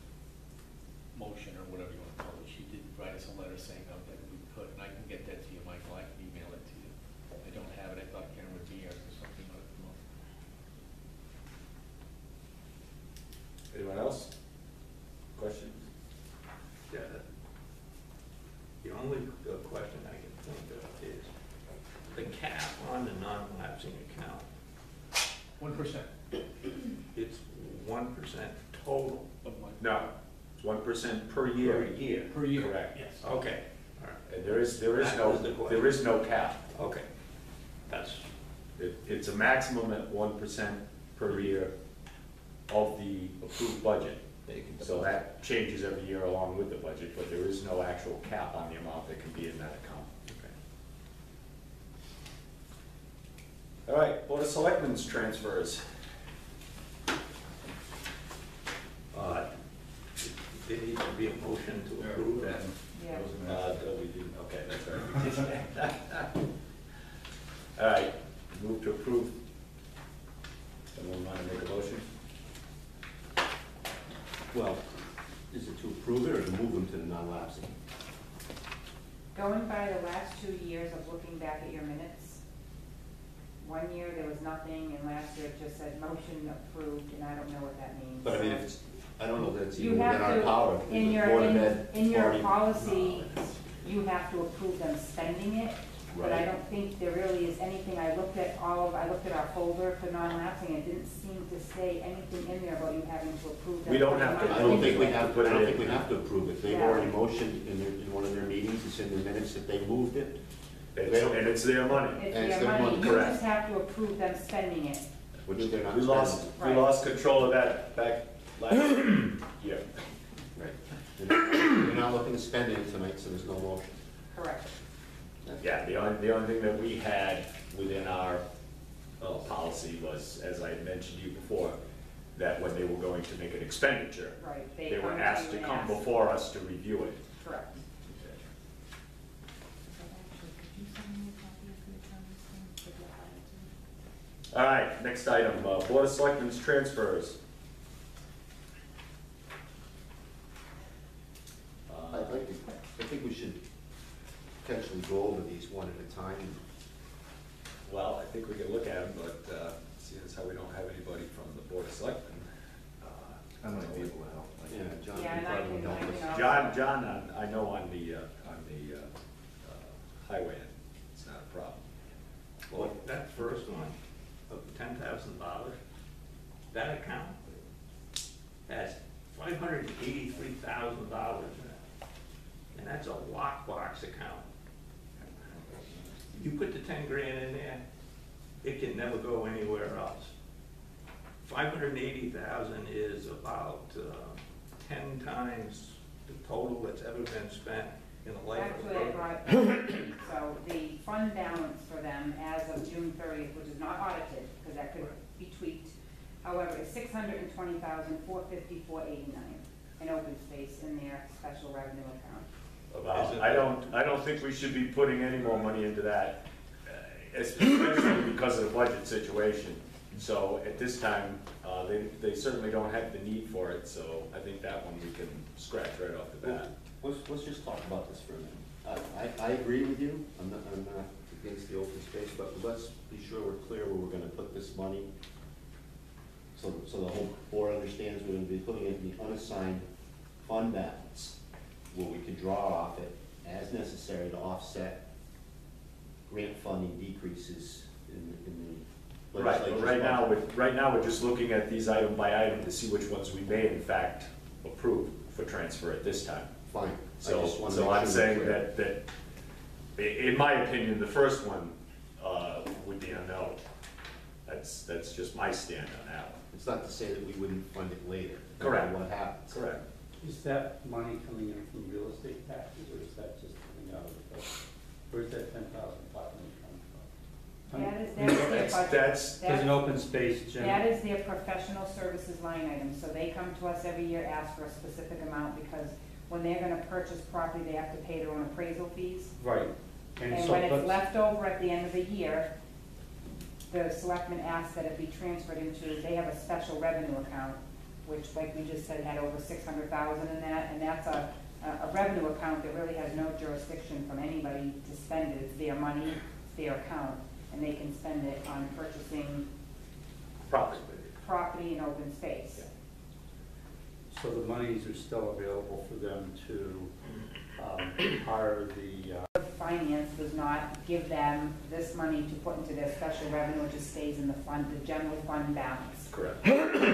motion, or whatever you want to call it. She did write us a letter saying that that we could, and I can get that to you, Michael. I can email it to you. I don't have it. I thought Karen would be here, so something ought to come up.
Anyone else? Questions?
Yeah. The only uh, question I can think of is the cap on the non-lapsing account.
One percent
It's one percent total.
of my.
No, it's one percent per year.
Per year.
Per year.
Correct.
Yes.
Okay, all right,
And there is, there is
That
no,
was the question.
there is no cap.
okay. That's,
It, it's a maximum at one percent per year of the approved budget.
Vacant
So
deposit.
that changes every year along with the budget, but there is no actual cap on the amount that can be in that account. All right, Board of Selectmen's transfers.
Uh, There needs to be a motion to approve that.
Yeah.
Uh, no, we didn't, okay, that's right. All right, move to approve. Someone want to make a motion?
Well, is it to approve it or to move them to the non-lapsing?
Going by the last two years of looking back at your minutes, one year there was nothing, and last year it just said motion approved, and I don't know what that means.
But I mean, if it's, I don't know that it's
You
even within
have
our
to,
power.
in
The
your,
Board of
in,
Ed
in your
already-
policy,
No, it's-
you have to approve them spending it, but I
Right.
don't think there really is anything, I looked at all of, I looked at our folder for non-lapsing, it didn't seem to say anything in there about you having to approve them.
We don't have to
I don't think we
Into it.
have, I don't think we have to approve it. They've
Yeah.
already motioned in their, in one of their meetings, it's in the minutes that they moved it.
It's- And it's their money.
It's
And it's
their
their
money,
money,
you
correct.
just have to approve them spending it.
Which they're not
We lost,
spending.
we
Right.
lost control of that back last year.
Right. They're not looking to spend it tonight, so there's no motion.
Correct.
Yeah, the only, the only thing that we had within our uh, policy was, as I had mentioned to you before, that when they were going to make an expenditure,
Right.
they were
come
asked to
you and
come
ask.
before us to review it.
Correct.
All right, next item, uh, Board of Selectmen's transfers.
I'd
Uh,
like to, I think we should potentially go over these one at a time.
Well, I think we can look at them, but uh, seeing as how we don't have anybody from the Board of Selectmen. uh,
I might be able to help.
Yeah, John,
Yeah,
you
and I
probably
can-
help
I
us.
can-
John, John, on- I know on the, uh, on the uh, uh, highway end, it's not a problem.
Well, that first one, of ten thousand dollars, that account has five hundred and eighty-three thousand dollars in it. And that's a lockbox account. You put the ten grand in there, it can never go anywhere else. Five hundred and eighty thousand is about, uh, ten times the total that's ever been spent in the life of the
Actually, I
program.
brought, so the fund balance for them as of June thirtieth, which is not audited, because that could be tweaked, however, is six hundred and twenty thousand, four fifty-four eighty-nine in open space in their special revenue account.
About, I don't, I don't think we should be putting any more money into that, uh, especially because of the budget situation. So at this time, uh, they, they certainly don't have the need for it, so I think that one we can scratch right off the bat.
Let's, let's just talk about this for a minute. I, I, I agree with you, I'm not, I'm not against the open space, but let's be sure we're clear where we're gonna put this money. So, so the whole board understands we're gonna be putting it in the unassigned fund balance, where we can draw off it as necessary to offset grant funding decreases in, in the
Right,
legislature's
but right now,
budget.
we're, right now, we're just looking at these item by item to see which ones we may in fact approve for transfer at this time.
Fine. I
So,
just wanna
so
make
I'm
sure we're
saying
clear.
that, that, i- in my opinion, the first one, uh, would be a no. That's, that's just my stand on that one.
It's not to say that we wouldn't fund it later. no
Correct.
matter What happens.
Correct.
Is that money coming in from real estate taxes, or is that just coming out of the budget? Where's that ten thousand five hundred coming from?
That is, that is their
That's,
budget.
that's,
There's an
That-
open space, Jim.
That is their professional services line item, so they come to us every year, ask for a specific amount, because when they're gonna purchase property, they have to pay their own appraisal fees.
Right.
And
so,
when it's
but-
left over at the end of the year, the selectmen ask that it be transferred into, they have a special revenue account, which, like we just said, had over six hundred thousand in that, and that's a, a a revenue account that really has no jurisdiction from anybody to spend it. It's their money, it's their account, and they can spend it on purchasing
property.
property and open space.
So the monies are still available for them to um, hire the, uh,
Finance does not give them this money to put into their special revenue, it just stays in the fund, the general fund balance.
Correct.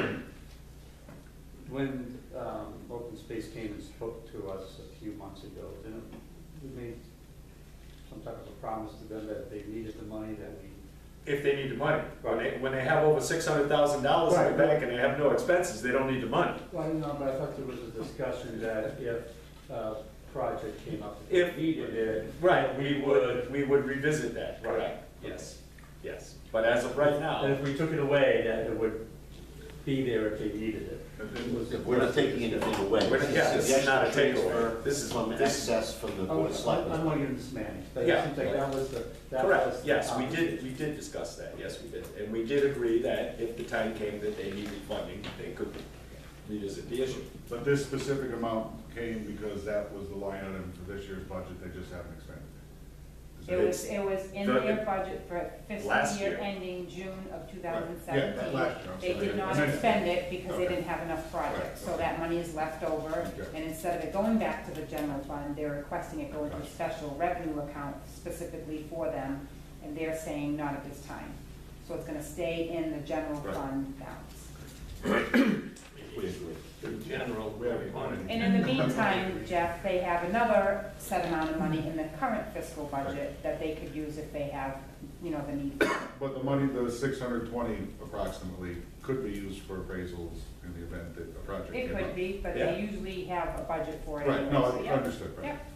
when um, Open Space came and spoke to us a few months ago, didn't we made some type of a promise to them that if they needed the money, that we
if they need the money. When they, when they have over six hundred thousand dollars in the
Right.
bank and they have no expenses, they don't need the money.
Well, you know, but I thought there was a discussion that if a project came up, that
If,
they needed it.
right, we would, we would revisit that, correct, yes, yes. But as of right
And
now,
if we took it away, that it would be there if they needed it.
We're not taking anything away.
We're not- yeah, this is not a takeaway.
Transfer
This is-
From
this-
excess from the
I
board of
was- I
selectmen.
don't want to get into semantics, but it
Yeah.
seems like that was the, that was.
correct,
the
yes, we
topic.
did, we did discuss that, yes, we did. And we did agree that if the time came that they needed funding, they could revisit the issue.
But this specific amount came because that was the line item for this year's budget, they just haven't expended it.
It was, it was in
The-
their budget for fiscal
Last
year
year.
ending June of two thousand
Right. Yeah,
seventeen.
last year, I'm
They
sorry.
did not
I meant-
expend it because they
Okay.
didn't have enough projects, so
Right.
that money is left over.
Okay.
And instead of it going back to the general fund, they're requesting it go into a
Gotcha.
special revenue account specifically for them, and they're saying not at this time. So it's gonna stay in the general
Right.
fund balance.
We agree.
The general
We haven't
fund.
funded.
And in the meantime, Jeff, they have another set amount of money in the current fiscal budget that they could use if they have, you know, the need.
But the money, the six hundred twenty approximately, could be used for appraisals in the event that a project came
It
up.
could be, but
Yeah.
they usually have a budget for it
Right,
anyway.
no,
so
I
yeah.
understood, right.
Yep.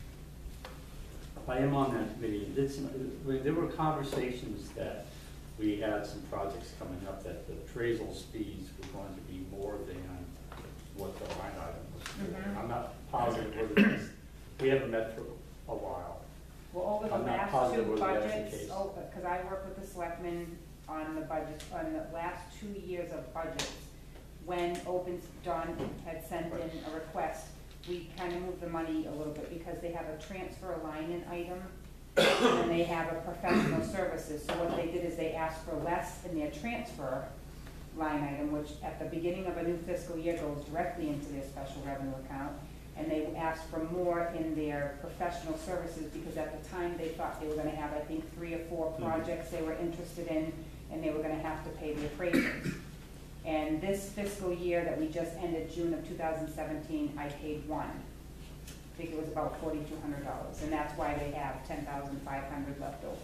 I am on that committee, and did some, there were conversations that we had some projects coming up that the appraisals fees were going to be more than what the line item was.
Mhm.
I'm not positive whether this, we haven't met for a while.
Well, over the
I'm not
last
positive
two
whether that's the
budgets,
case.
oh, because I work with the selectmen on the budget, on the last two years of budgets, when Opens, Don had sent in a request, we kind of moved the money a little bit because they have a transfer line in item and they have a professional services. So what they did is they asked for less in their transfer line item, which at the beginning of a new fiscal year goes directly into their special revenue account. And they asked for more in their professional services because at the time they thought they were gonna have, I think, three or four projects they were interested in, and they were gonna have to pay the appraisers. And this fiscal year that we just ended, June of two thousand seventeen, I paid one. I think it was about forty-two hundred dollars, and that's why they have ten thousand five hundred left over.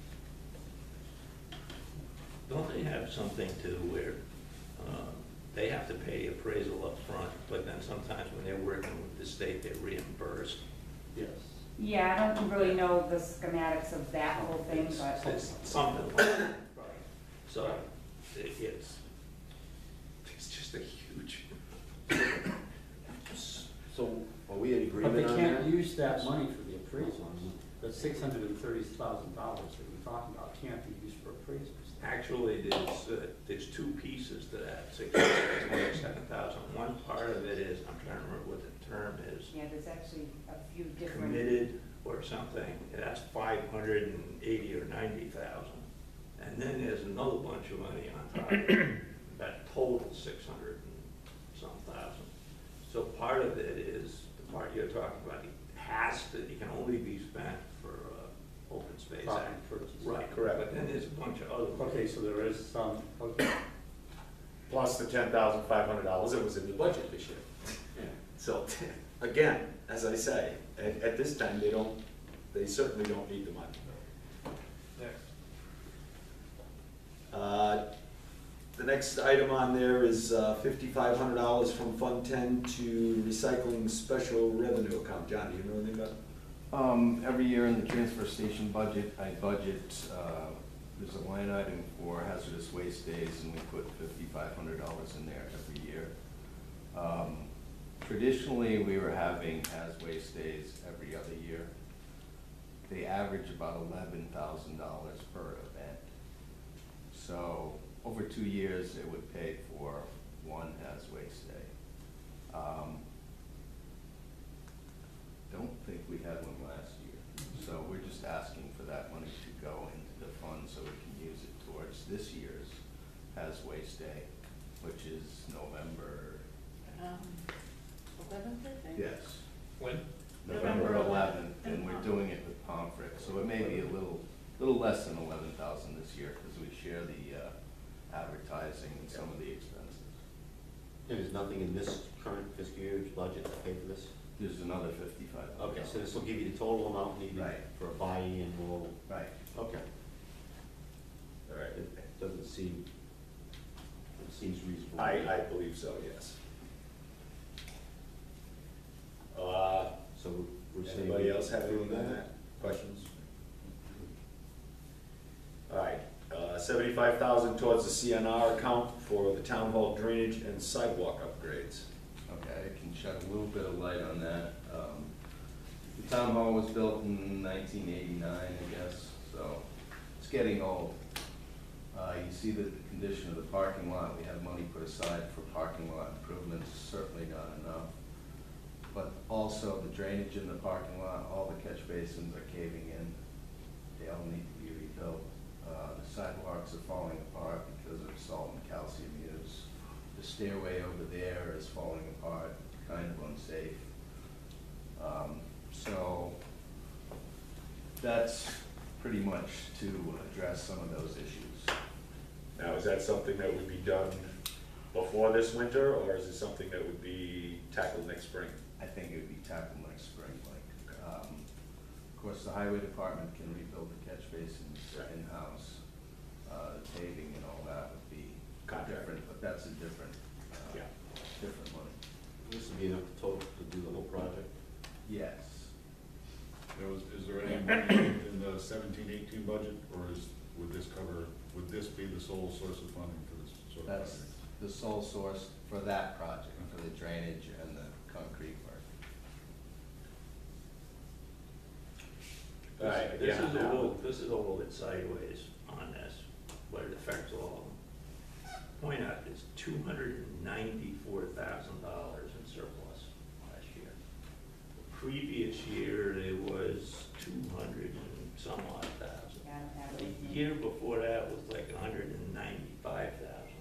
Don't they have something to where uh, they have to pay appraisal up front, but then sometimes when they're working with the state, they're reimbursed?
Yes.
Yeah, I don't really know the schematics of that whole thing,
It's-
but
It's something like that. So it- it's,
it's just a huge.
So are we in
But they
agreement on that?
can't use that money for the appraisals. The six hundred and thirty thousand dollars that we're talking about can't be used for appraisals.
actually, there's, uh, there's two pieces to that, six hundred twenty-seven thousand. One part of it is, I'm trying to remember what the term is,
yeah, there's actually a few different.
committed or something, that's five hundred and eighty or ninety thousand. And then there's another bunch of money on top of it, that totals six hundred and some thousand. So part of it is, the part you're talking about, it has to, it can only be spent for, uh, open space
Property
act.
purchase.
Right,
Correct.
But then there's a bunch of other.
Okay, so there is some, okay.
Plus the ten thousand five hundred dollars that was in the budget this year. So, again, as I say, at, at this time, they don't, they certainly don't need the money. Uh, The next item on there is uh, fifty-five hundred dollars from Fund ten to recycling special revenue account. John, do you know anything about it?
Um, every year in the transfer station budget, I budget, uh, there's a line item for hazardous waste days, and we put fifty-five hundred dollars in there every year. Um, traditionally, we were having haz waste days every other year. They average about eleven thousand dollars per event. So, over two years, it would pay for one haz waste day. Um, don't think we had one last year, so we're just asking for that money to go into the fund so we can use it towards this year's haz waste day, which is November,
Um, eleventh, I think?
yes,
When?
November
November
eleventh, and we're
eleventh.
doing it with Pomfret, so it may be a little, little less than eleven thousand this year, because we share the, uh, advertising and some of the expenses.
And there's nothing in this current fiscal year's budget to pay for this?
There's another fifty-five hundred.
Okay, so this will give you the total amount needed
Right.
for a buy-in, we'll,
Right.
okay. seem, it seems reasonable.
I, I believe so, yes. Uh,
So we're saying.
Anybody else have any uh, questions? All right, uh, seventy-five thousand towards the C N R account for the town hall drainage and sidewalk upgrades.
Okay, I can shed a little bit of light on that. Um, The town hall was built in nineteen eighty-nine, I guess, so it's getting old. Uh, you see the condition of the parking lot, we have money put aside for parking lot improvements, certainly not enough. But also the drainage in the parking lot, all the catch basins are caving in, they all need to be rebuilt. Uh, the sidewalks are falling apart because of salt and calcium use. The stairway over there is falling apart, kind of unsafe. Um, so that's pretty much to address some of those issues.
Now, is that something that would be done before this winter, or is it something that would be tackled next spring?
I think it would be tackled next spring, like, um, of course, the highway department can rebuild the catch basins
Right.
in-house. Uh, paving and all that would be
Contract.
different, but that's a different, uh,
Yeah.
different money.
This would be enough total to do the whole project?
Yes.
There was, is there any money in the seventeen eighteen budget, or is, would this cover, would this be the sole source of funding for this sort of
That's
project?
the sole source for that project, for the drainage and the concrete work.
All right,
This
yeah,
is a
now-
little, this is a little bit sideways on this, but it affects all of them. Point out, it's two hundred and ninety-four thousand dollars in surplus last year. The previous year, it was two hundred and some odd thousand.
Yeah, I don't have it.
The year before that was like a hundred and ninety-five thousand.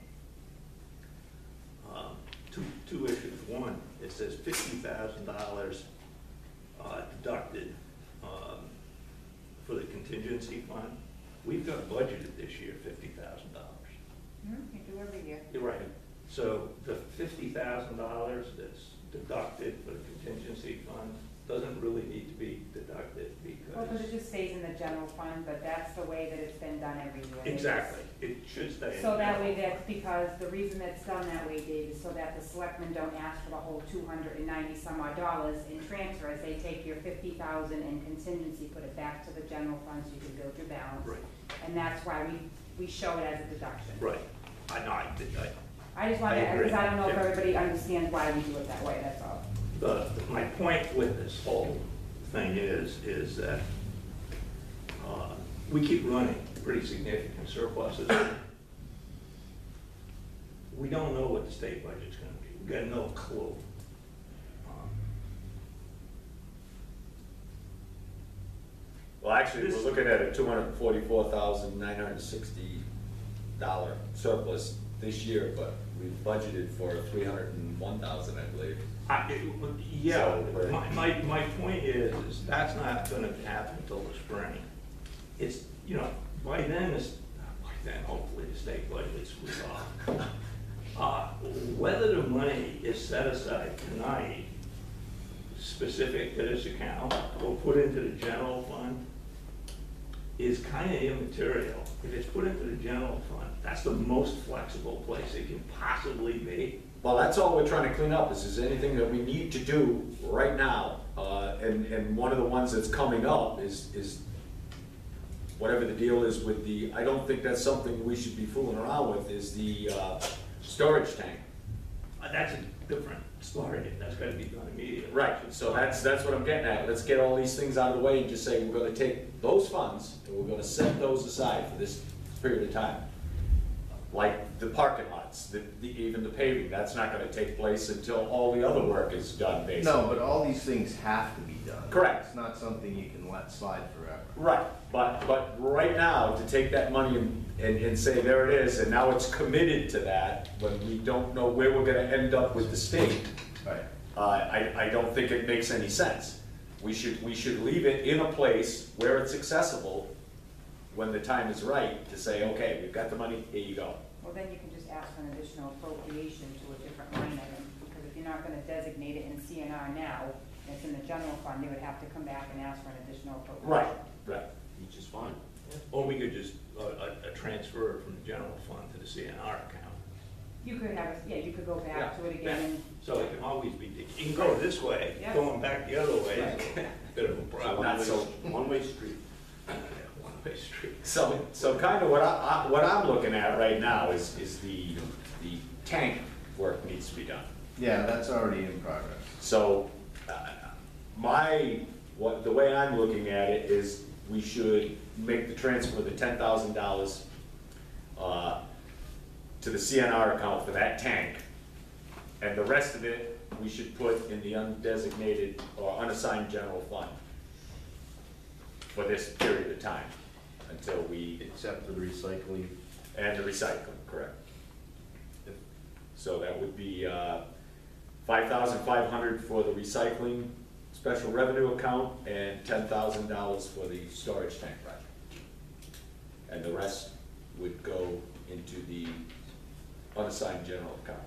Um, two, two issues. One, it says fifty thousand dollars, uh, deducted, um, for the contingency fund. We've got budgeted this year fifty thousand dollars.
Hmm, you do every year.
You're right. So the fifty thousand dollars that's deducted for the contingency fund doesn't really need to be deducted
Well, because it
because.
just stays in the general fund, but that's the way that it's been done every year. They just-
Exactly. It should stay in.
So that
the
way,
general
that's because, the reason that's done that way, Dave, is so that the selectmen don't ask for the whole two hundred and ninety some odd dollars in transfers. They take your fifty thousand in contingency, put it back to the general fund so you can build your balance.
Right.
And that's why we, we show it as a deduction.
Right. I know, I, I,
I just wanted,
I agree.
because I don't know if
Yeah.
everybody understands why we do it that way, that's all.
the, my point with this whole thing is, is that, uh, we keep running pretty significant surpluses. We don't know what the state budget's gonna be, we got no clue. Um,
Well, actually, we're
This-
looking at a two hundred and forty-four thousand, nine hundred and sixty dollar surplus this year, but we've budgeted for three hundred and one thousand, I believe.
I, it- yeah,
So, but-
my, my, my point is, is that's not gonna happen until the spring. It's, you know, by then, this, by then, hopefully, the state budget's resolved. Uh, whether the money is set aside tonight, specific to this account, or put into the general fund, is kinda immaterial. If it's put into the general fund, that's the most flexible place it can possibly be.
Well, that's all we're trying to clean up, is is anything that we need to do right now. Uh, and, and one of the ones that's coming up is, is whatever the deal is with the, I don't think that's something we should be fooling around with, is the, uh, storage tank.
Uh, That's a different story, that's gotta be done immediately.
Right, so that's, that's what I'm getting at. Let's get all these things out of the way and just say, we're gonna take those funds and we're gonna set those aside for this period of time. Like the parking lots, the, the, even the paving, that's not gonna take place until all the other work is done, basically.
No, but all these things have to be done.
Correct.
It's not something you can let slide forever.
Right, but, but right now, to take that money and, and, and say, there it is, and now it's committed to that, when we don't know where we're gonna end up with the state,
Right.
uh, I, I don't think it makes any sense. We should, we should leave it in a place where it's accessible when the time is right to say, okay, we've got the money, here you go.
Well, then you can just ask for an additional appropriation to a different line item, because if you're not gonna designate it in C N R now, and it's in the general fund, they would have to come back and ask for an additional appropriation.
Right, right.
Which is fine.
Or we could just, uh, uh, transfer it from the general fund to the C N R account.
You could have, a- yeah, you could go back to it
Yeah,
again.
So it can always be, you can go this way,
Yeah.
going back the other way is a bit of a problem.
Not so-
One-way street.
One-way street.
So, so kind of what I, I- what I'm looking at right now is, is the, the tank work needs to be done.
Yeah, that's already in progress.
So, uh, my, what, the way I'm looking at it is, we should make the transfer of the ten thousand dollars, uh, to the C N R account for that tank. And the rest of it, we should put in the undesignated or unassigned general fund for this period of time, until we,
Except for the recycling.
and the recycling, correct? So that would be, uh, five thousand five hundred for the recycling special revenue account and ten thousand dollars for the storage tank project. And the rest would go into the unassigned general account.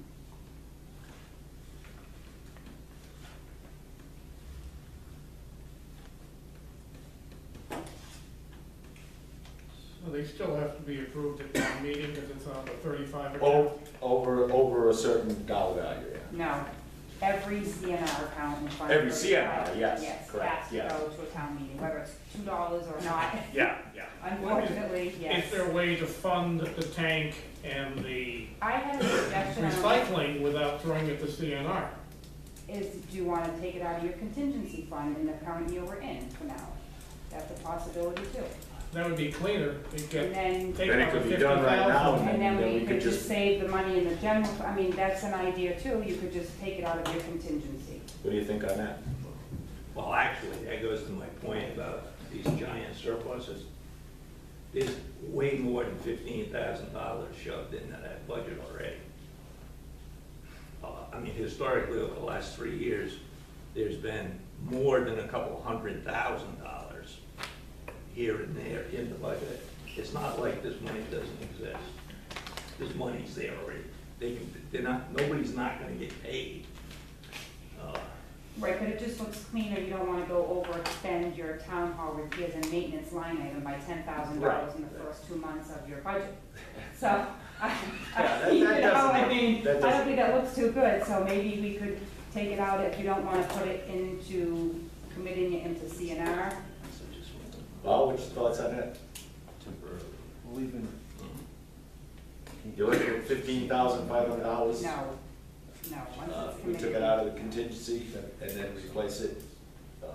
So they still have to be approved at town meeting because it's on the thirty-five account.
O- Over, over a certain dollar value, yeah.
No, every C N R account in front.
Every C N R, yes,
Yes,
correct,
has to
yes.
go to a town meeting, whether it's two dollars or not.
Yeah, yeah.
Unfortunately, yes.
Is there a way to fund the tank and the
I had a suggestion on,
recycling without throwing it to C N R?
is do you wanna take it out of your contingency fund in the current year we're in for now? That's a possibility too.
That would be cleaner, to
And
get,
then,
take
Then it
out the
could be
fifty
done right now.
thousand.
and then
then we
we
could
could just
just-
save the money in the general, I mean, that's an idea too, you could just take it out of your contingency.
What do you think on that?
Well, actually, that goes to my point about these giant surpluses. There's way more than fifteen thousand dollars shoved into that budget already. Uh, I mean, historically, over the last three years, there's been more than a couple hundred thousand dollars here and there in the budget. It's not like this money doesn't exist. This money's there already. They can, they're not, nobody's not gonna get paid. Uh,
Right, but it just looks cleaner, you don't wanna go overextend your town hall repairs and maintenance line item by ten thousand dollars in the first two months of your budget. So, I,
Yeah,
I,
that-
you
that
know,
doesn't
I
look-
mean,
that
I
doesn't-
don't think that looks too good, so maybe we could take it out if you don't wanna put it into, committing it into C N R.
Well, what's your thoughts on that?
Temporarily.
Well, even,
You're looking at fifteen thousand five hundred dollars?
No, no, once
Uh,
it's
we
committed.
took it out of the contingency and then replace it, uh,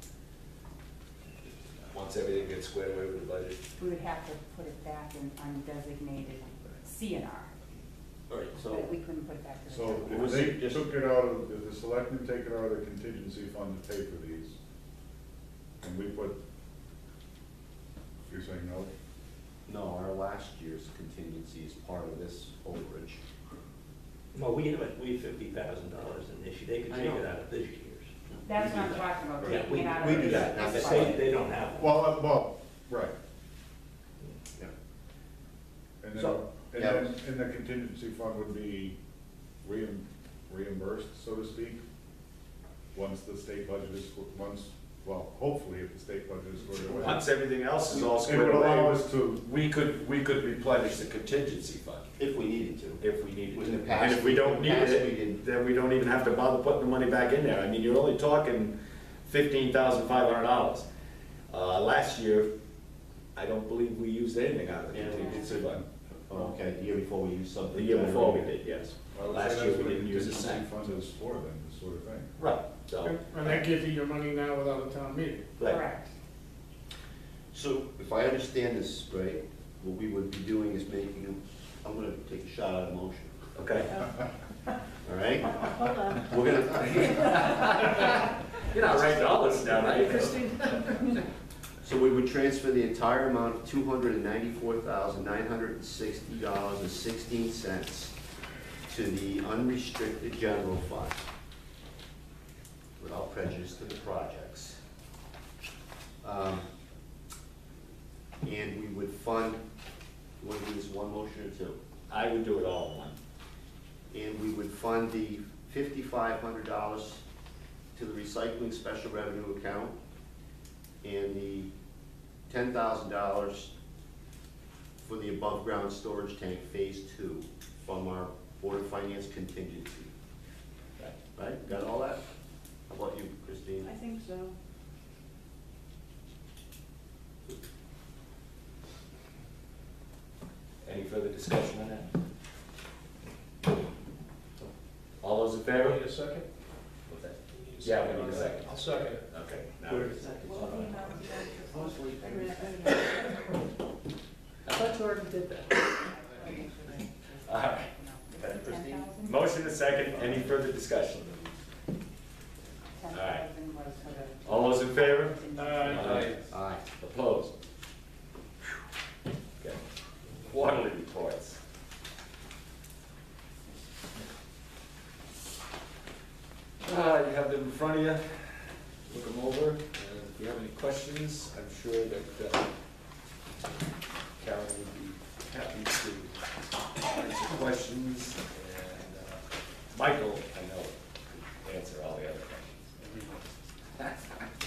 once everything gets squared away with the budget.
We would have to put it back in undesignated C N R,
All right, so.
but we couldn't put it back to the.
So
general.
if they took it out of, if the selectmen take it out of the contingency fund to pay for these, and we put, you're saying no?
No, our last year's contingency is part of this overage.
Well, we have, a- we have fifty thousand dollars in this year, they could
I
take
know.
it out of this year's.
That's what I'm talking about,
Yeah,
taking
we,
it out of.
we
the
do that,
business
the
fund.
state, they don't have one.
Well, uh, well, right.
Yeah.
And then,
So-
and
Yeah.
then, and the contingency fund would be reim- reimbursed, so to speak, once the state budget is, once, well, hopefully if the state budget is squared away.
Once everything else is all
It
squared
would allow
away,
us to,
we could, we could replenish the contingency fund
If we needed to.
if we needed
In the
to.
past-
And if we don't
in
need
the past, we
it,
didn't.
then we don't even have to bother putting the money back in there. I mean, you're only talking fifteen thousand five hundred dollars. Uh, last year, I don't believe we used anything out of the
Yeah, we
contingency
did.
fund.
Oh, okay, the year before we used something.
The year before we
generated.
did, yes.
I would
Last
say
year,
that's
we
what a
didn't use a
contingency
cent.
fund is for then, this sort of thing.
Right, so,
And that gives you your money now without a town meeting.
right.
Correct.
So if I understand this right, what we would be doing is making, I'm gonna take a shot at a motion,
Okay.
all right?
Hold on.
We're gonna,
You're not writing all this down, are you?
so we would transfer the entire amount of two hundred and ninety-four thousand, nine hundred and sixty dollars and sixteen cents to the unrestricted general fund without prejudice to the projects. Um, And we would fund, you want to do this one motion or two?
I would do it all in one.
And we would fund the fifty-five hundred dollars to the recycling special revenue account and the ten thousand dollars for the above-ground storage tank phase two from our Board of Finance contingency. Right, got all that? How about you, Christine?
I think so.
Any further discussion on that? All those in favor?
Need a second?
What's that? Yeah, we need a second.
I'll second it.
Okay. now-
Well, we have to go to- Wait a minute, wait a minute.
I thought you already did that. All right.
Ten thousand?
Motion is second, any further discussion?
Ten
right.
thousand was for the.
All those in favor?
Aye.
Aye.
Opposed? Okay. Quarterly reports. Uh, you have them in front of you, look them over, and if you have any questions, I'm sure that uh, Carol would be happy to answer questions, and uh, Michael, I know, could answer all the other questions.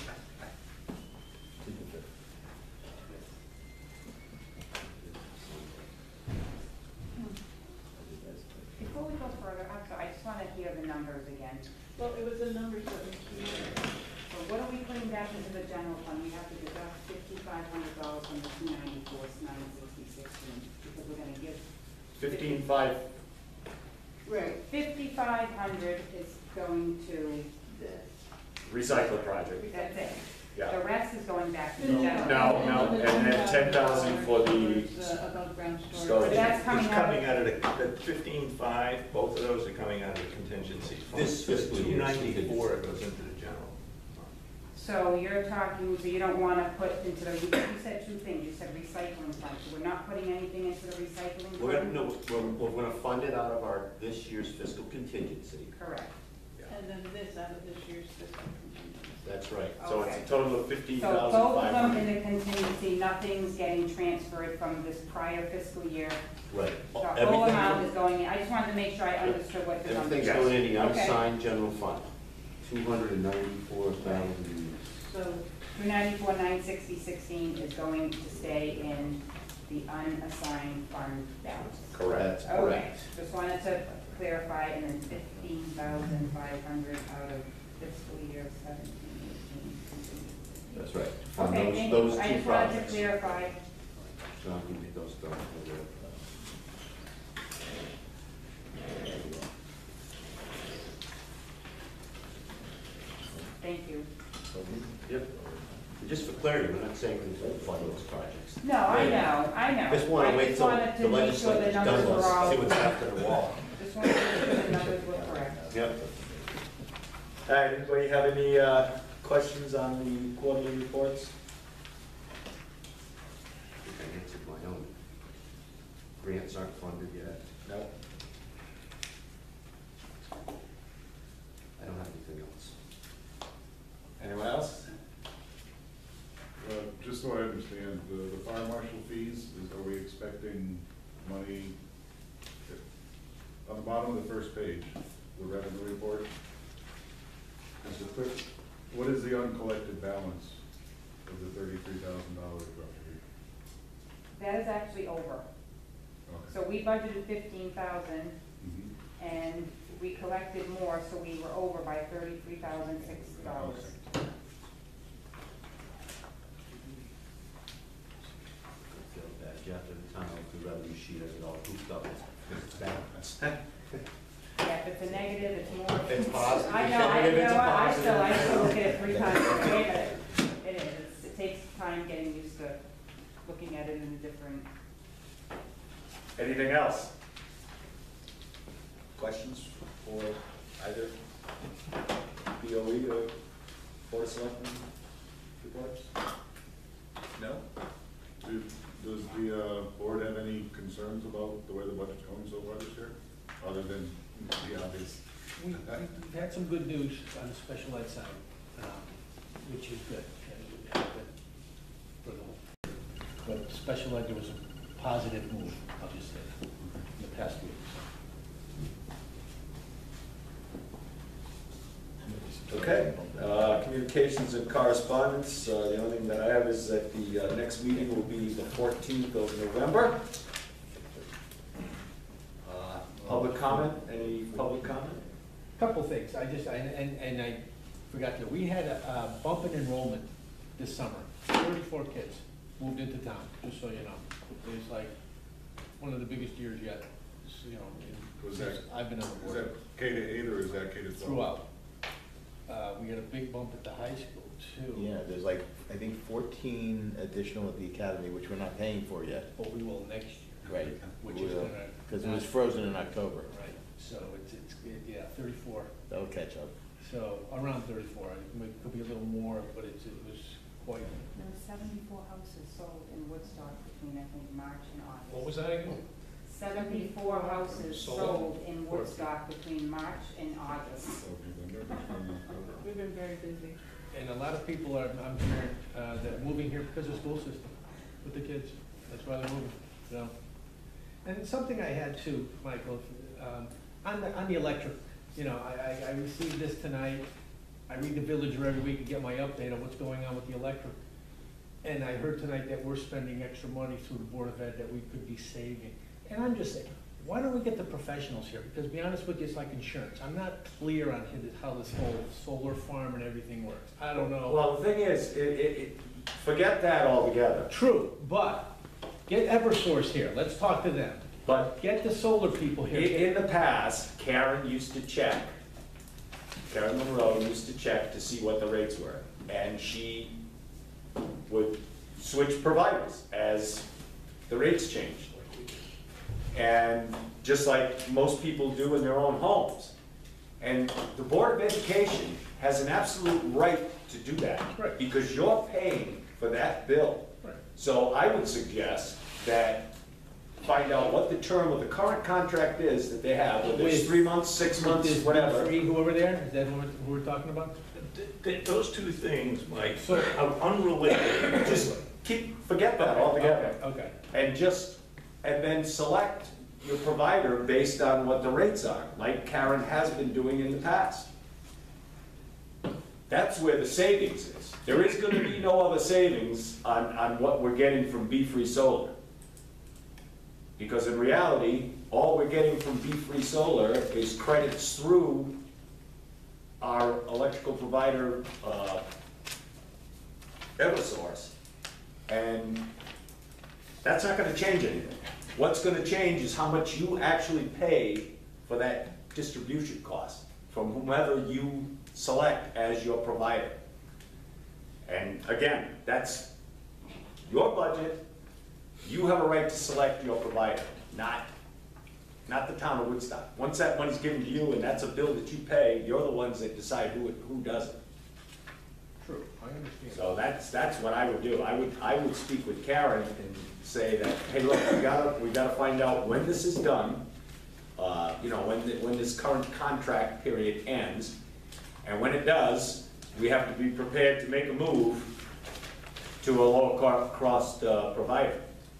Before we go further, I'm sorry, I just want to hear the numbers again.
Well, it was the numbers that we keep.
So what are we putting back into the general fund? We have to deduct fifty-five hundred dollars from the two ninety-four, nine sixty-six, because we're gonna give.
Fifteen-five,
Right.
Fifty-five hundred is going to,
recycle project,
that's it.
yeah.
The rest is going back to the
No,
general.
No, no, and then ten thousand for the
uh, above ground
storage.
storage.
But that's coming
It's
out of-
coming out of the, the fifteen-five, both of those are coming out of the contingency fund.
This fiscal
Two
year's
ninety-four
contingency.
goes into the general.
So you're talking, so you don't wanna put into the, you said two things, you said recycling fund, so we're not putting anything into the recycling fund?
We're gonna, no, we're, we're gonna fund it out of our, this year's fiscal contingency.
Correct.
And then this out of this year's fiscal contingency.
That's right.
So it's
Okay.
a total of fifteen
So
thousand
both of
five
them
hundred.
in the contingency, nothing's getting transferred from this prior fiscal year.
Right.
The whole
Everything-
amount is going in, I just wanted to make sure I understood what the numbers.
Everything's
Yes.
going in the
Okay.
unassigned general fund, two hundred and ninety-four thousand.
So,
Two ninety-four, nine sixty, sixteen is going to stay in the unassigned fund balance.
Correct.
That's
Okay,
correct.
just wanted to clarify, and then fifteen thousand five hundred out of fiscal year seventeen, eighteen.
That's right. Fund
Okay,
those,
thank
those
you, I
two
just wanted to
projects.
clarify.
John can get those done for you.
Thank you.
Yep. Just for clarity, we're not saying we won't fund those projects.
No, I know, I know.
Just wanna
I
wait
just
till
wanted
the
to make sure the
legislature's
numbers
done,
were all.
let's see what's after the wall.
Just wanted to make sure the numbers were correct.
Yep.
All right, anybody have any uh, questions on the quarterly reports?
I think I answered my own. Grants aren't funded yet.
No.
I don't have anything else.
Anyone else?
Uh, just so I understand, the, the fire marshal fees, is, are we expecting money? On the bottom of the first page, the revenue report, is the quick, what is the uncollected balance of the thirty-three thousand dollars roughly?
That is actually over.
Okay.
So we budgeted fifteen thousand
Mhm.
and we collected more, so we were over by thirty-three thousand six dollars.
I feel bad, Jeff, every time I look at the revenue sheet, I get all goofed up. It's bad.
Yeah, if it's a negative, it's more.
It's positive.
I know, I
If it's a
know, I
positive.
still, I still look at it three times a day, but it is, It's- it takes time getting used to looking at it in a different.
Anything else? Questions for either B O E or Board of Selectmen reports? No?
Do- Does the, uh, board have any concerns about the way the budget's going so far this year, other than the obvious?
We, we've had some good news on the special ed side, um, which is good. and, uh, but for the- But special ed, there was a positive move, I'll just say, in the past week.
Okay, uh, communications and correspondence, uh, the only thing that I have is that the uh, next meeting will be the fourteenth of November. Uh, Public comment, any public comment?
Couple things, I just, I- and, and I forgot to, we had a a bump in enrollment this summer. Thirty-four kids moved into town, just so you know. It was like one of the biggest years yet, just, you know, in-
Was that-
since I've been on the
Is
board.
that K to eight or is that K to twelve?
Throughout. Uh, we got a big bump at the high school too.
Yeah, there's like, I think fourteen additional at the academy, which we're not paying for yet.
But we will next year.
Right.
Which is gonna.
Because it was frozen in October.
Right, so it's, it's, yeah, thirty-four,
That'll catch up.
so around thirty-four, it could be a little more, but it's, it was quite.
There were seventy-four houses sold in Woodstock between, I think, March and August.
What was that again?
Seventy-four houses
Sold.
sold in Woodstock between March and August.
We've been very busy.
And a lot of people are, I'm hearing, uh, that are moving here because of the school system with the kids. That's why they're moving, you know. And it's something I had too, Michael, um, on the, on the electric, you know, I, I, I received this tonight. I read the Villager every week to get my update on what's going on with the electric. And I heard tonight that we're spending extra money through the Board of Ed that we could be saving. And I'm just saying, why don't we get the professionals here? Because to be honest with you, it's like insurance. I'm not clear on how this whole solar farm and everything works. I don't know.
Well, the thing is, it, it, it, forget that altogether.
True, but get Eversource here. Let's talk to them.
But
Get the solar people
in,
here.
in the past, Karen used to check, Karen Monroe used to check to see what the rates were. And she would switch providers as the rates changed. And just like most people do in their own homes. And the Board of Education has an absolute right to do that.
Right.
Because you're paying for that bill.
Right.
So I would suggest that find out what the term of the current contract is that they have, whether it's
With-
three months, six months,
Is
whatever.
Free, whoever there, is that who we're, who we're talking about?
Th- th- Those two things, Mike,
So-
are unrelated.
Just keep, forget that altogether.
Okay, okay.
And just, and then select your provider based on what the rates are, like Karen has been doing in the past. That's where the savings is. There is gonna be no other savings on, on what we're getting from Be Free Solar. Because in reality, all we're getting from Be Free Solar is credits through our electrical provider, uh, Eversource. And that's not gonna change anything. What's gonna change is how much you actually pay for that distribution cost from whomever you select as your provider. And again, that's your budget. You have a right to select your provider, not, not the town of Woodstock. Once that money's given to you and that's a bill that you pay, you're the ones that decide who, who does it.
True, I understand.
So that's, that's what I would do. I would, I would speak with Karen and say that, hey, look, we gotta, we gotta find out when this is done, uh, you know, when, the- when this current contract period ends. And when it does, we have to be prepared to make a move to a lower co- cost uh, provider.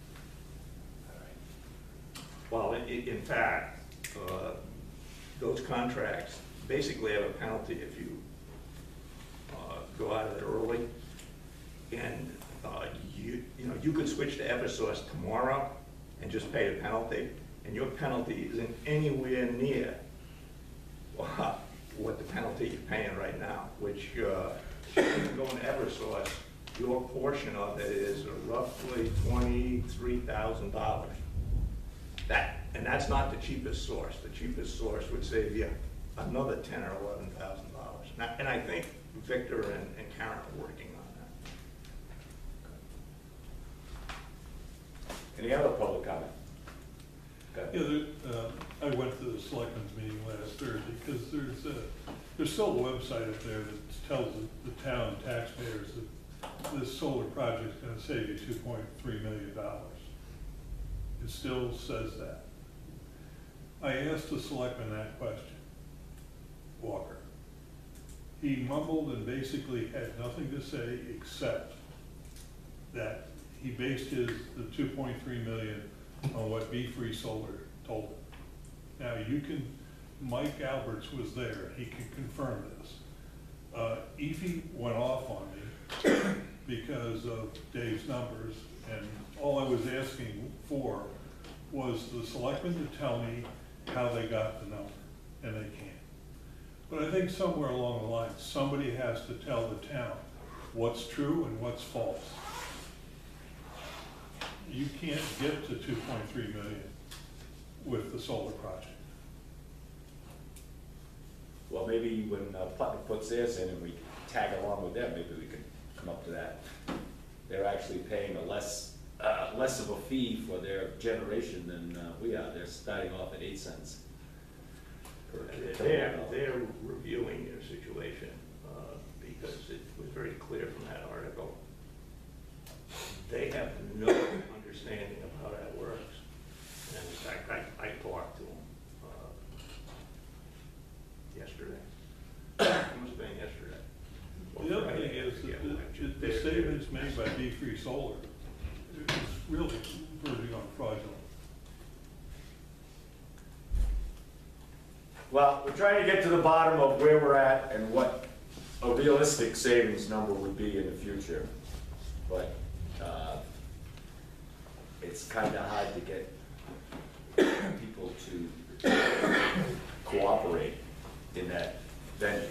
Well, in, in fact, uh, those contracts basically have a penalty if you uh, go out of it early. And uh, you, you know, you could switch to Eversource tomorrow and just pay the penalty, and your penalty isn't anywhere near uh, what the penalty you're paying right now, which uh, if you go into Eversource, your portion of it is roughly twenty-three thousand dollars. That, and that's not the cheapest source. The cheapest source would save you another ten or eleven thousand dollars. And I think Victor and, and Karen are working on that.
Any other public comment? Go ahead.
Yeah, there, uh, I went to the selectmen's meeting last Thursday, because there's a, there's still a website up there that tells the, the town taxpayers that this solar project's gonna save you two point three million dollars. It still says that. I asked the selectman that question, Walker. He mumbled and basically had nothing to say except that he based his, the two point three million on what Be Free Solar told him. Now you can, Mike Alberts was there, he can confirm this. uh, E F I went off on me because of Dave's numbers, and all I was asking for was the selectmen to tell me how they got the number, and they can't. But I think somewhere along the line, somebody has to tell the town what's true and what's false. You can't get to two point three million with the solar project.
Well, maybe when uh, Putnam puts theirs in and we tag along with them, maybe we could come up to that. They're actually paying a less, uh, less of a fee for their generation than uh, we are. They're starting off at eight cents per
They're,
kilowatt
they're
hour.
reviewing their situation, uh, because it was very clear from that article. They have no understanding of how that works. And in fact, I, I talked to them, uh, yesterday. It must have been yesterday. Or
The other
Friday,
thing
I
is
forget
that
which.
the, the
They're-
savings made by Be Free Solar is really verging on fraudulent.
Well, we're trying to get to the bottom of where we're at and what a realistic savings number would be in the future. But uh, it's kind of hard to get people to cooperate in that venue.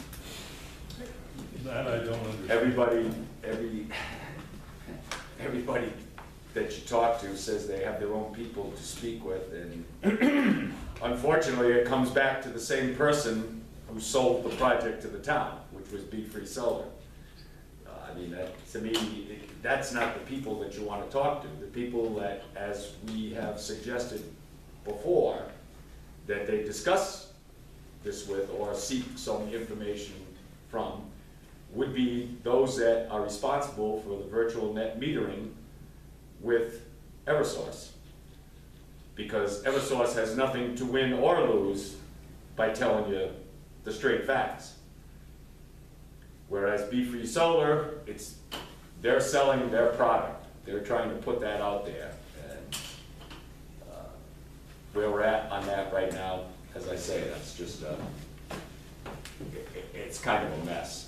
That I don't understand.
Everybody, every, everybody that you talk to says they have their own people to speak with, and unfortunately, it comes back to the same person who sold the project to the town, which was Be Free Solar. Uh, I mean, that, to me, it, that's not the people that you want to talk to. The people that, as we have suggested before, that they discuss this with or seek some information from, would be those that are responsible for the virtual net metering with Eversource. Because Eversource has nothing to win or lose by telling you the straight facts. Whereas Be Free Solar, it's, they're selling their product. They're trying to put that out there. And uh, where we're at on that right now, as I say, that's just, uh, it, it's kind of a mess.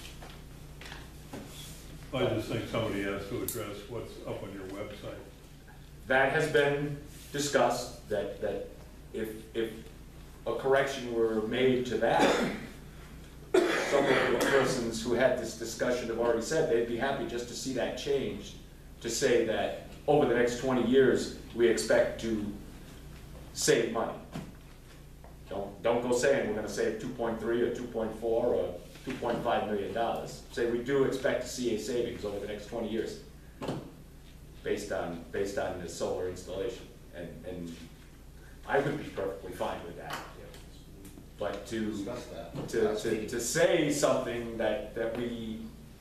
I just think somebody has to address what's up on your website.
That has been discussed, that, that if, if a correction were made to that, some of the persons who had this discussion have already said they'd be happy just to see that changed, to say that over the next twenty years, we expect to save money. Don't, don't go saying we're gonna save two point three or two point four or two point five million dollars. Say we do expect to see a savings over the next twenty years based on, based on the solar installation. And, and I would be perfectly fine with that. But to,
Discuss that.
to, to, to say something that, that we,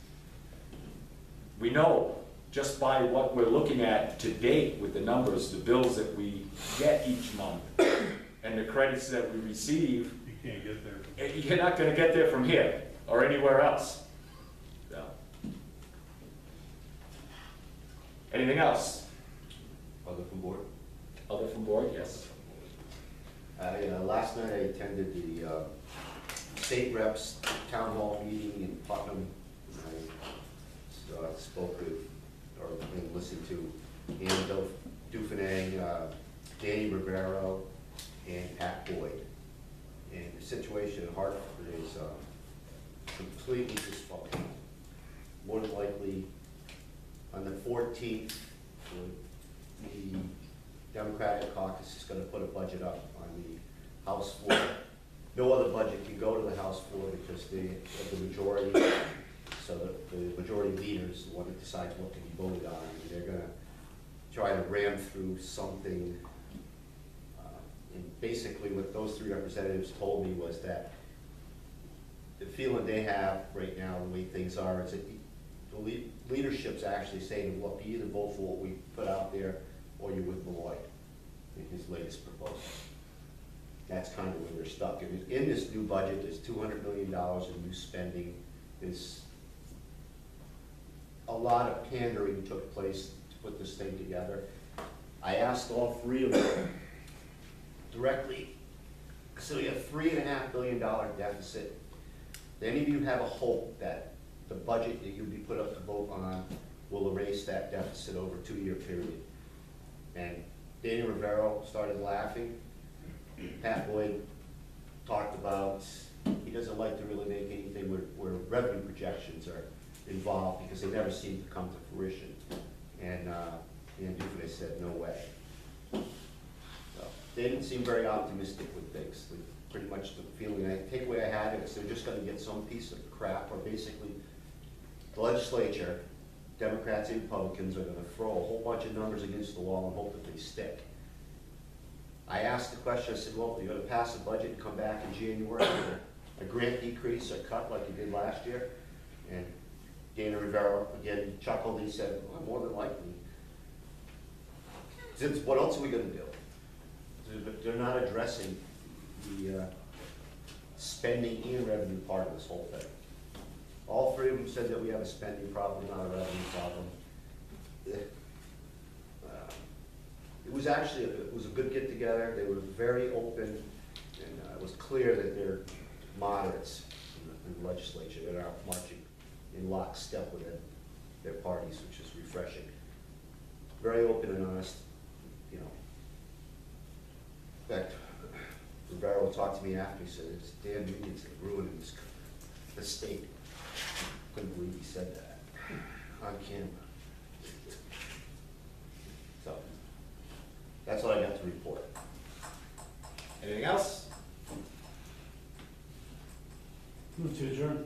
we know just by what we're looking at to date with the numbers, the bills that we get each month, and the credits that we receive,
You can't get there.
eh, you're not gonna get there from here or anywhere else. So. Anything else?
Other from board?
Other from board, yes.
I, uh, last night I attended the, uh, state reps town hall meeting in Putnam. I uh, spoke with, or and listened to Ann Duf- Dufresne, uh, Danny Rivero, and Pat Boyd. And the situation in Hartford is, uh, completely dysfunctional. More than likely, on the fourteenth, the Democratic caucus is gonna put a budget up on the House floor. No other budget can go to the House floor because they have the majority, so that the majority leader is the one that decides what can be voted on. And they're gonna try to ram through something. Uh, and basically what those three representatives told me was that the feeling they have right now, the way things are, is that the le- leadership's actually saying, look, you either vote for what we put out there or you're with Malloy in his latest proposal. That's kind of where they're stuck. And in this new budget, there's two hundred million dollars in new spending. There's a lot of pandering took place to put this thing together. I asked all three of them directly, so we have three and a half billion dollar deficit. Do any of you have a hope that the budget that you'll be put up to vote on will erase that deficit over a two-year period? And Danny Rivero started laughing. Pat Boyd talked about, he doesn't like to really make anything where, where revenue projections are involved because they never seem to come to fruition. And, uh, Dan Dufresne said, no way. So, they didn't seem very optimistic with things. Like, pretty much the feeling, I takeaway I had is they're just gonna get some piece of crap, or basically the legislature, Democrats and Republicans, are gonna throw a whole bunch of numbers against the wall and hope that they stick. I asked the question, I said, well, you're gonna pass a budget and come back in January with a grant decrease or cut like you did last year? And Dana Rivera, again, chuckled, he said, well, more than likely. Since, what else are we gonna do? They're- They're not addressing the uh, spending and revenue part of this whole thing. All three of them said that we have a spending problem, not a revenue problem. Eh, uh, It was actually, it was a good get-together. They were very open, and uh, it was clear that they're moderates in the, in the legislature. They're not marching in lockstep with their, their parties, which is refreshing. Very open and honest, you know. In fact, Rivera talked to me after, he said, it's damn unions that are ruining this, this state. Couldn't believe he said that on camera. So, that's all I got to report.
Anything else?
Move to adjourn.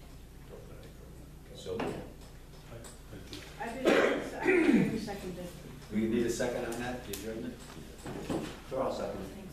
So,
I did, I seconded.
we need a second on that, the adjournment?
Sure, I'll second it.